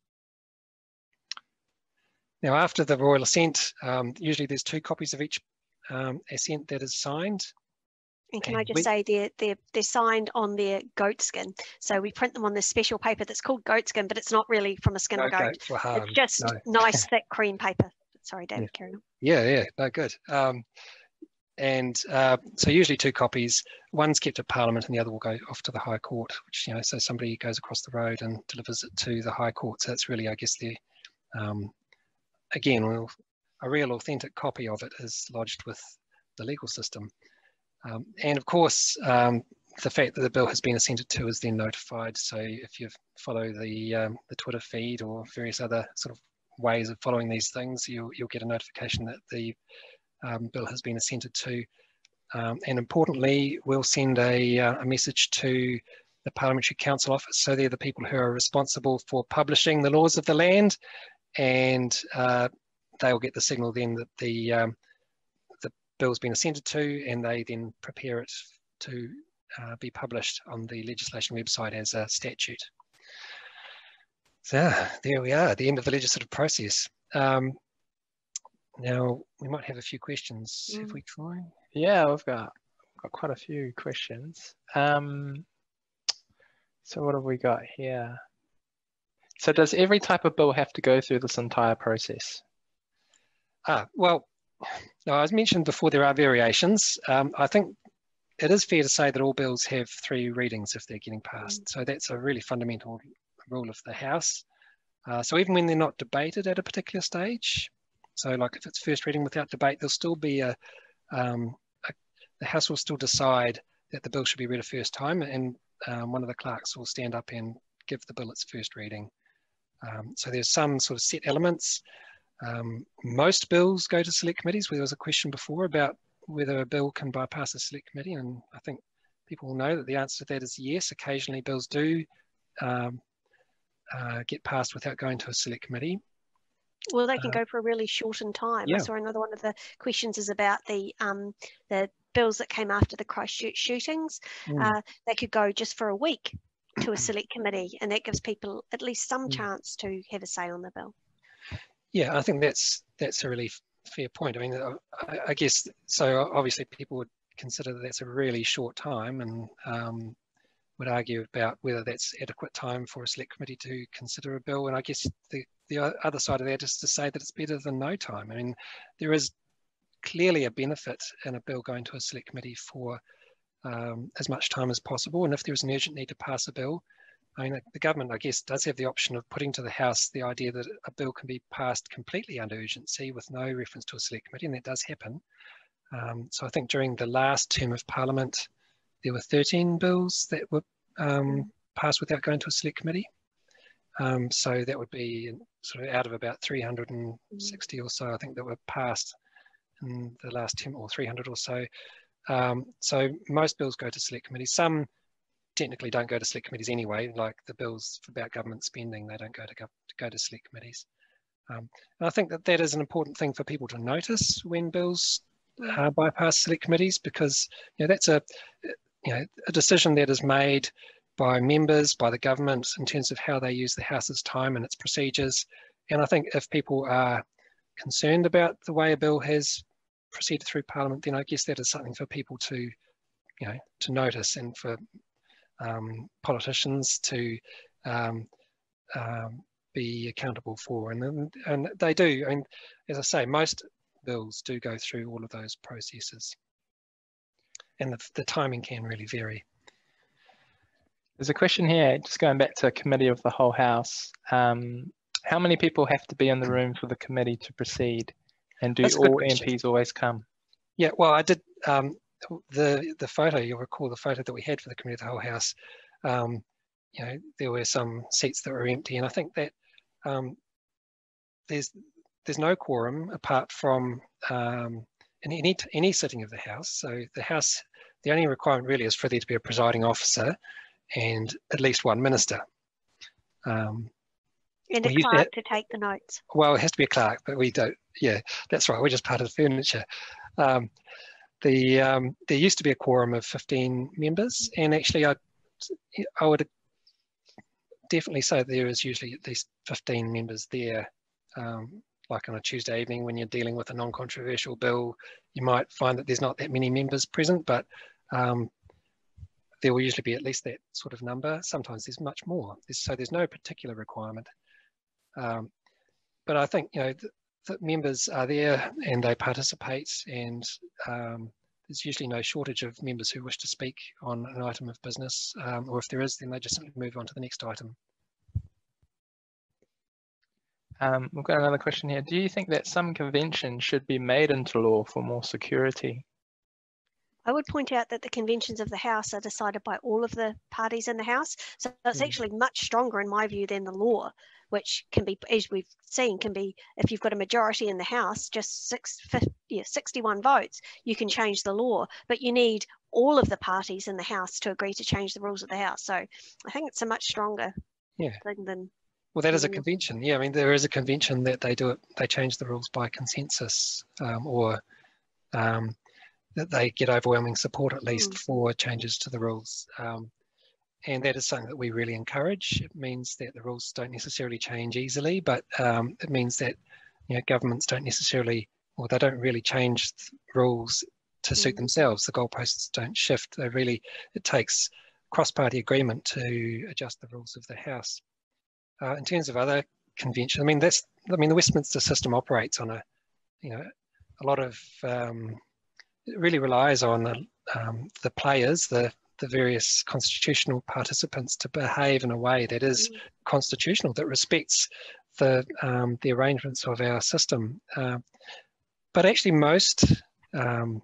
Speaker 3: Now, after the royal assent, um, usually there's two copies of each um, assent that is signed.
Speaker 2: And can
Speaker 3: And
Speaker 2: I just
Speaker 3: we-
Speaker 2: say they're, they're, they're signed on their goat skin. So we print them on this special paper that's called goat skin, but it's not really from a skin
Speaker 3: No
Speaker 2: of a goat.
Speaker 3: goat for harm.
Speaker 2: It's just
Speaker 3: No.
Speaker 2: nice, thick cream paper. Sorry, David,
Speaker 3: Yeah.
Speaker 2: carry on.
Speaker 3: Yeah, yeah, no, good. Um, and uh, so usually two copies. One's kept at Parliament, and the other will go off to the High Court. Which, you know, so somebody goes across the road and delivers it to the High Court. So it's really, I guess, the um, again, well, a real authentic copy of it is lodged with the legal system. Um, and of course, um, the fact that the bill has been assented to is then notified. So if you follow the um, the Twitter feed or various other sort of ways of following these things, you'll, you'll get a notification that the um, bill has been assented to. Um, and importantly, we'll send a, uh, a message to the Parliamentary Council Office. So they're the people who are responsible for publishing the laws of the land, and uh, they will get the signal then that the um, the bill's been assented to, and they then prepare it to uh, be published on the legislation website as a statute. So there we are, the end of the legislative process. Um, now we might have a few questions.
Speaker 2: Mm.
Speaker 3: Have we tried?
Speaker 1: Yeah, we've got, got quite a few questions. Um, so what have we got here? So does every type of bill have to go through this entire process?
Speaker 3: Ah, well, no, as mentioned before, there are variations. Um, I think it is fair to say that all bills have three readings if they're getting passed. So that's a really fundamental rule of the House. Uh, so even when they're not debated at a particular stage, so like if it's first reading without debate, there'll still be a, um, a the House will still decide that the bill should be read a first time, and um, one of the clerks will stand up and give the bill its first reading. Um, so there's some sort of set elements. Um, most bills go to select committees. Where there was a question before about whether a bill can bypass a select committee, and I think people will know that the answer to that is yes. Occasionally bills do um, uh, get passed without going to a select committee.
Speaker 2: Well, they can
Speaker 3: Uh,
Speaker 2: go for a really shortened time.
Speaker 3: yeah.
Speaker 2: I saw another one of the questions is about the um, the bills that came after the Christchurch shootings.
Speaker 3: Mm.
Speaker 2: Uh, they could go just for a week to a select committee, and that gives people at least some
Speaker 3: Mm.
Speaker 2: chance to have a say on the bill.
Speaker 3: Yeah, I think that's that's a really fair point. I mean, I, I guess so. Obviously, people would consider that that's a really short time, and um, would argue about whether that's adequate time for a select committee to consider a bill. And I guess the the other side of that is to say that it's better than no time. I mean, there is clearly a benefit in a bill going to a select committee for um, as much time as possible. And if there's an urgent need to pass a bill, I mean, the government, I guess, does have the option of putting to the House the idea that a bill can be passed completely under urgency with no reference to a select committee, and that does happen. Um, so I think during the last term of Parliament, there were thirteen bills that were um, passed without going to a select committee. Um, so that would be sort of out of about three hundred sixty or so, I think, that were passed in the last term, or three hundred or so. Um, so most bills go to select committees. Some technically don't go to select committees anyway, like the bills about government spending, they don't go to, gov to go to select committees. Um, and I think that that is an important thing for people to notice when bills uh, bypass select committees, because you know that's a you know a decision that is made by members, by the government, in terms of how they use the House's time and its procedures. And I think if people are concerned about the way a bill has proceeded through Parliament, then I guess that is something for people to you know to notice, and for Um, politicians to um, um, be accountable for, and and they do. I mean, as I say, most bills do go through all of those processes, and the, the timing can really vary.
Speaker 1: There's a question here, just going back to committee of the whole House. Um, how many people have to be in the room for the committee to proceed, and do all M Ps always come? Yeah,
Speaker 3: well, I did. Um, The the photo, you'll recall the photo that we had for the committee of the whole House. Um, you know, there were some seats that were empty, and I think that um, there's there's no quorum apart from um, in any any sitting of the House. So the House, the only requirement really is for there to be a presiding officer and at least one minister. Um,
Speaker 2: and a clerk to, to take the notes.
Speaker 3: Well, it has to be a clerk, but we don't. Yeah, that's right. We're just part of the furniture. Um, The, um, there used to be a quorum of fifteen members, and actually I, I would definitely say there is usually at least fifteen members there. Um, like on a Tuesday evening when you're dealing with a non-controversial bill, you might find that there's not that many members present, but um, there will usually be at least that sort of number. Sometimes there's much more, there's, so there's no particular requirement. Um, but I think, you know, th that members are there and they participate, and um, there's usually no shortage of members who wish to speak on an item of business, um, or if there is, then they just simply move on to the next item.
Speaker 1: Um, we've got another question here. Do you think that some conventions should be made into law for more security?
Speaker 2: I would point out that the conventions of the House are decided by all of the parties in the House, so it's
Speaker 3: Mm.
Speaker 2: actually much stronger in my view than the law. which can be, as we've seen, can be, if you've got a majority in the House, just six, fifty, yeah, sixty-one votes, you can change the law, but you need all of the parties in the House to agree to change the rules of the House. So I think it's a much stronger
Speaker 3: yeah.
Speaker 2: thing than.
Speaker 3: Well, that is a convention. Yeah, I mean, there is a convention that they do it, they change the rules by consensus, um, or um, that they get overwhelming support at least mm. for changes to the rules. Um, and that is something that we really encourage. It means that the rules don't necessarily change easily, but um, it means that, you know, governments don't necessarily, or they don't really change rules to suit mm. themselves. The goalposts don't shift. They really, it takes cross-party agreement to adjust the rules of the House. Uh, in terms of other conventions, I mean, that's, I mean, the Westminster system operates on a, you know, a lot of, um, it really relies on the, um, the players, the, the various constitutional participants to behave in a way that is mm. constitutional, that respects the, um, the arrangements of our system. Uh, but actually most, um,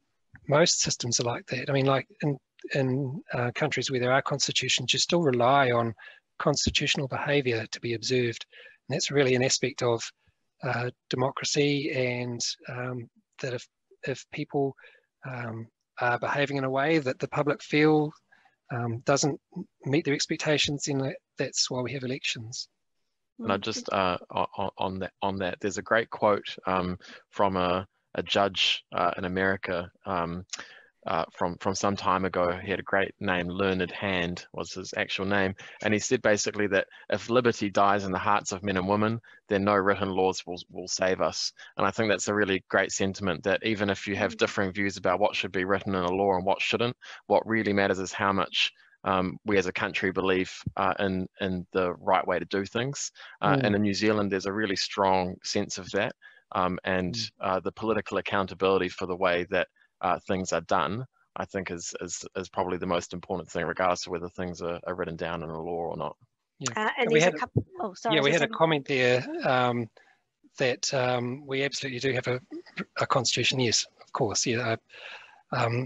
Speaker 3: most systems are like that. I mean, like in, in uh, countries where there are constitutions, you still rely on constitutional behaviour to be observed, and that's really an aspect of uh, democracy, and um, that if if people um, are behaving in a way that the public feel um, doesn't meet their expectations, then that's why we have elections.
Speaker 4: And I just uh, on, on that on that, there's a great quote um, from a a judge uh, in America. Um, Uh, from from some time ago. He had a great name, Learned Hand was his actual name, and he said basically that if liberty dies in the hearts of men and women, then no written laws will, will save us. And I think that's a really great sentiment, that even if you have differing views about what should be written in a law and what shouldn't, what really matters is how much um, we as a country believe uh, in, in the right way to do things. Uh, mm. And in New Zealand, there's a really strong sense of that, um, and mm. uh, the political accountability for the way that Uh, things are done, I think is, is is probably the most important thing, regardless of whether things are, are written down in a law or not.
Speaker 2: Yeah, uh, and there's a couple. Oh, sorry.
Speaker 3: Yeah, we had a comment there um, that um, we absolutely do have a, a constitution. Yes, of course. Yeah, um,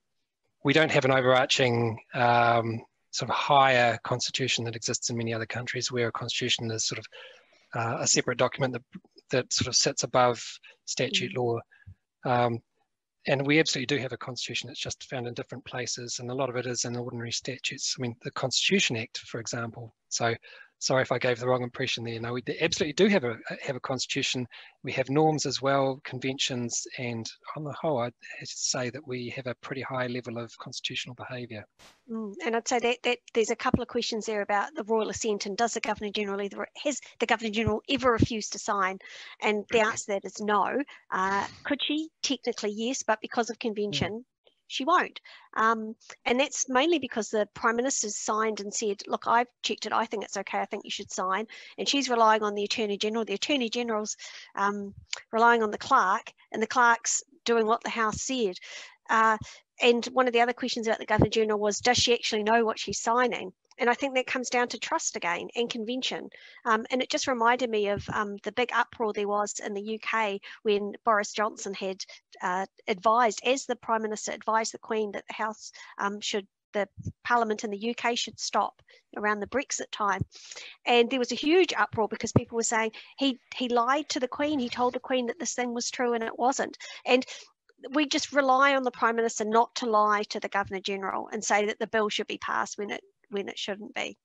Speaker 3: we don't have an overarching um, sort of higher constitution that exists in many other countries, where a constitution is sort of uh, a separate document that that sort of sits above statute mm. law. Um, And we absolutely do have a constitution. It's just found in different places, and a lot of it is in ordinary statutes. I mean, the Constitution Act, for example. So, sorry if I gave the wrong impression there. No, we absolutely do have a have a constitution. We have norms as well, conventions, and on the whole, I'd have to say that we have a pretty high level of constitutional behaviour.
Speaker 2: Mm, and I'd say that, that there's a couple of questions there about the royal assent, and does the Governor General either has the Governor General ever refused to sign? And the answer to that is no. Uh, could she? Technically, yes, but because of convention, mm. she won't. Um, and that's mainly because the Prime Minister's signed and said, look, I've checked it, I think it's okay, I think you should sign. And she's relying on the Attorney General. The Attorney General's um, relying on the Clerk, and the Clerk's doing what the House said. Uh, and one of the other questions about the Governor General was, does she actually know what she's signing? And I think that comes down to trust again and convention. Um, and it just reminded me of um, the big uproar there was in the U K when Boris Johnson had uh, advised, as the Prime Minister advised the Queen, that the House um, should, the Parliament in the U K should stop around the Brexit time. And there was a huge uproar because people were saying he, he lied to the Queen. He told the Queen that this thing was true and it wasn't. And we just rely on the Prime Minister not to lie to the Governor General and say that the bill should be passed when it when it shouldn't be.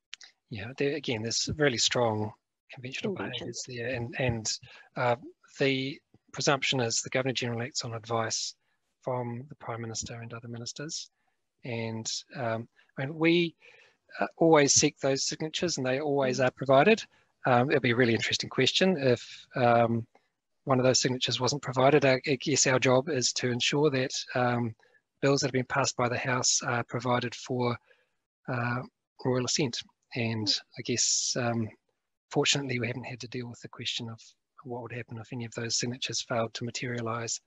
Speaker 3: Yeah, there, again, there's really strong conventional behaviours there, and and uh, the presumption is the Governor General acts on advice from the Prime Minister and other ministers, and um, I mean, we uh, always seek those signatures, and they always are provided. Um, it'll be a really interesting question if um, one of those signatures wasn't provided. I, I guess our job is to ensure that um, bills that have been passed by the House are provided for Uh, royal assent, and I guess um, fortunately we haven't had to deal with the question of what would happen if any of those signatures failed to materialise.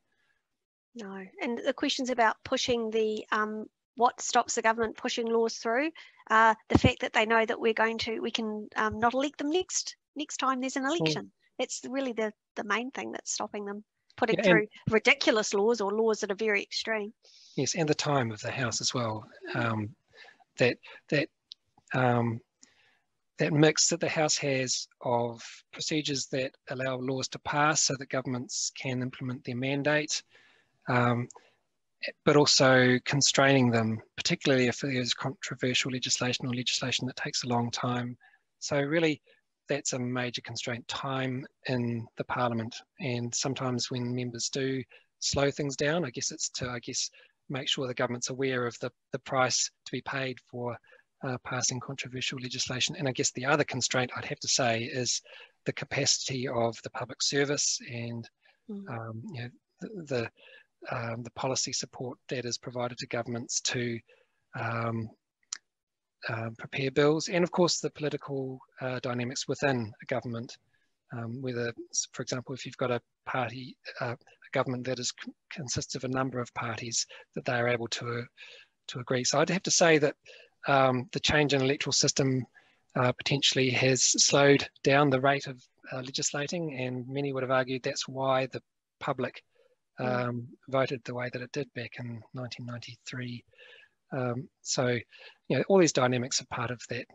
Speaker 2: No, and the questions about pushing the um, what stops the government pushing laws through, uh, the fact that they know that we're going to we can um, not elect them next next time there's an election. Mm. That's really the the main thing that's stopping them putting yeah, through ridiculous laws or laws that are very extreme.
Speaker 3: Yes, and the time of the House as well. Um, that that um, that mix that the House has of procedures that allow laws to pass so that governments can implement their mandate, um, but also constraining them, particularly if there's controversial legislation or legislation that takes a long time. So really, that's a major constraint, time in the Parliament. And sometimes when members do slow things down, I guess it's to, I guess, make sure the government's aware of the, the price to be paid for uh, passing controversial legislation. And I guess the other constraint I'd have to say is the capacity of the public service and mm. um, you know, the, the Um, the policy support that is provided to governments to um, uh, prepare bills, and of course the political uh, dynamics within a government. Um, whether, for example, if you've got a party, uh, a government that is consists of a number of parties, that they are able to uh, to agree. So I'd have to say that um, the change in electoral system uh, potentially has slowed down the rate of uh, legislating, and many would have argued that's why the public Um, voted the way that it did back in nineteen ninety-three. Um, so, you know, all these dynamics are part of that.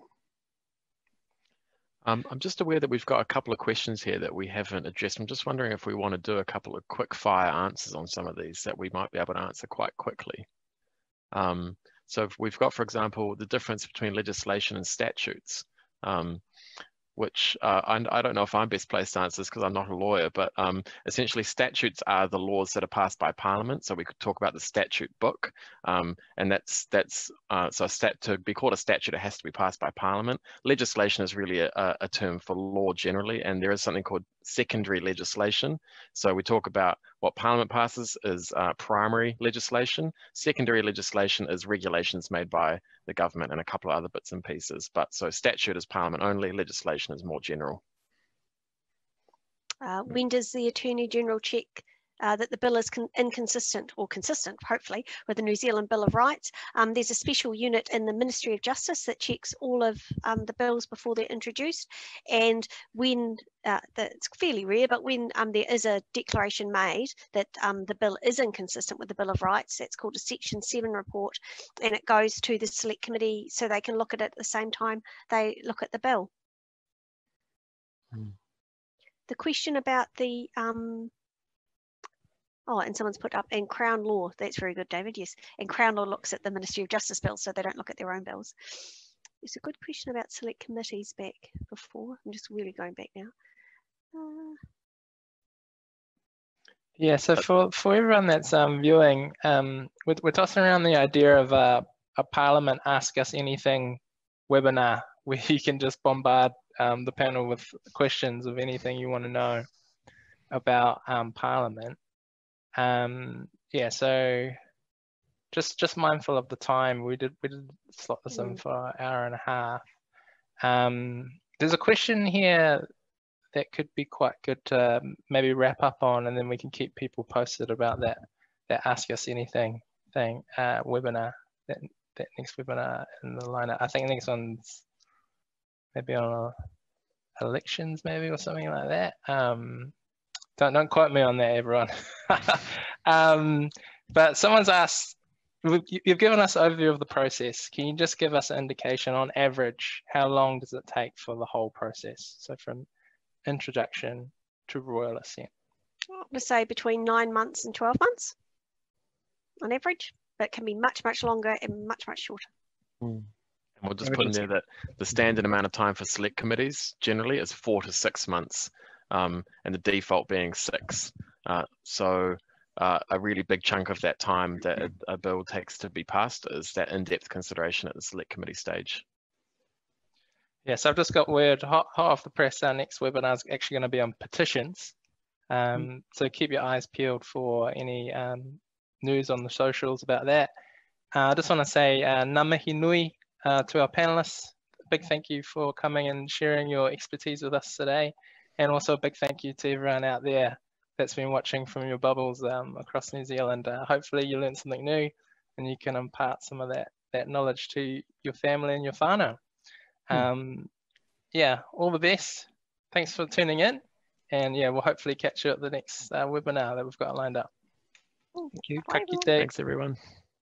Speaker 4: Um, I'm just aware that we've got a couple of questions here that we haven't addressed. I'm just wondering if we want to do a couple of quick fire answers on some of these that we might be able to answer quite quickly. Um, so if we've got, for example, the difference between legislation and statutes. Um, which uh, I, I don't know if I'm best placed to answer this because I'm not a lawyer, but um, essentially statutes are the laws that are passed by Parliament. So we could talk about the statute book, um, and that's that's uh, so a stat to be called a statute, it has to be passed by Parliament. Legislation is really a, a term for law generally, and there is something called secondary legislation. So we talk about what Parliament passes is uh, primary legislation. Secondary legislation is regulations made by the government and a couple of other bits and pieces. But so statute is Parliament only, legislation is more general.
Speaker 2: Uh, when does the Attorney General check uh, that the bill is inconsistent or consistent, hopefully, with the New Zealand Bill of Rights? Um, there's a special unit in the Ministry of Justice that checks all of um, the bills before they're introduced. And when, uh, the, it's fairly rare, but when um, there is a declaration made that um, the bill is inconsistent with the Bill of Rights, that's called a Section seven report, and it goes to the Select Committee so they can look at it at the same time they look at the bill.
Speaker 4: Hmm.
Speaker 2: The question about the, um, oh, and someone's put up, and Crown Law, that's very good, David, yes. And Crown Law looks at the Ministry of Justice bills, so they don't look at their own bills. There's a good question about select committees back before. I'm just really going back now. Uh,
Speaker 1: yeah, so for, for everyone that's um, viewing, um, we're, we're tossing around the idea of uh, a Parliament Ask Us Anything webinar, where you can just bombard um, the panel with questions of anything you want to know about um, Parliament. Um, yeah, so just just mindful of the time. We did we did slot this in for an hour and a half. Um, there's a question here that could be quite good to maybe wrap up on, and then we can keep people posted about that that Ask Us Anything thing uh, webinar. That that next webinar in the lineup. I think the next one's maybe on uh, elections, maybe, or something like that. Um, don't don't quote me on that, everyone. um, but someone's asked, you've given us an overview of the process. Can you just give us an indication on average, how long does it take for the whole process? So from introduction to royal assent.
Speaker 2: I would say between nine months and twelve months on average, but it can be much, much longer and much, much shorter.
Speaker 4: Mm. And we'll just put in there that the standard amount of time for select committees generally is four to six months, um, and the default being six. Uh, so uh, a really big chunk of that time that a, a bill takes to be passed is that in-depth consideration at the select committee stage.
Speaker 1: Yes, I've just got word hot, hot off the press. Our next webinar is actually going to be on petitions. Um, mm. So keep your eyes peeled for any um, news on the socials about that. Uh, I just want to say uh, ngā mihi nui uh, to our panelists. A big thank you for coming and sharing your expertise with us today. And also a big thank you to everyone out there that's been watching from your bubbles um, across New Zealand. Uh, hopefully you learned something new and you can impart some of that, that knowledge to your family and your whānau. Um, yeah, all the best. Thanks for tuning in. And yeah, we'll hopefully catch you at the next uh, webinar that we've got lined up.
Speaker 2: Thank you.
Speaker 1: Bye,
Speaker 4: Thanks everyone.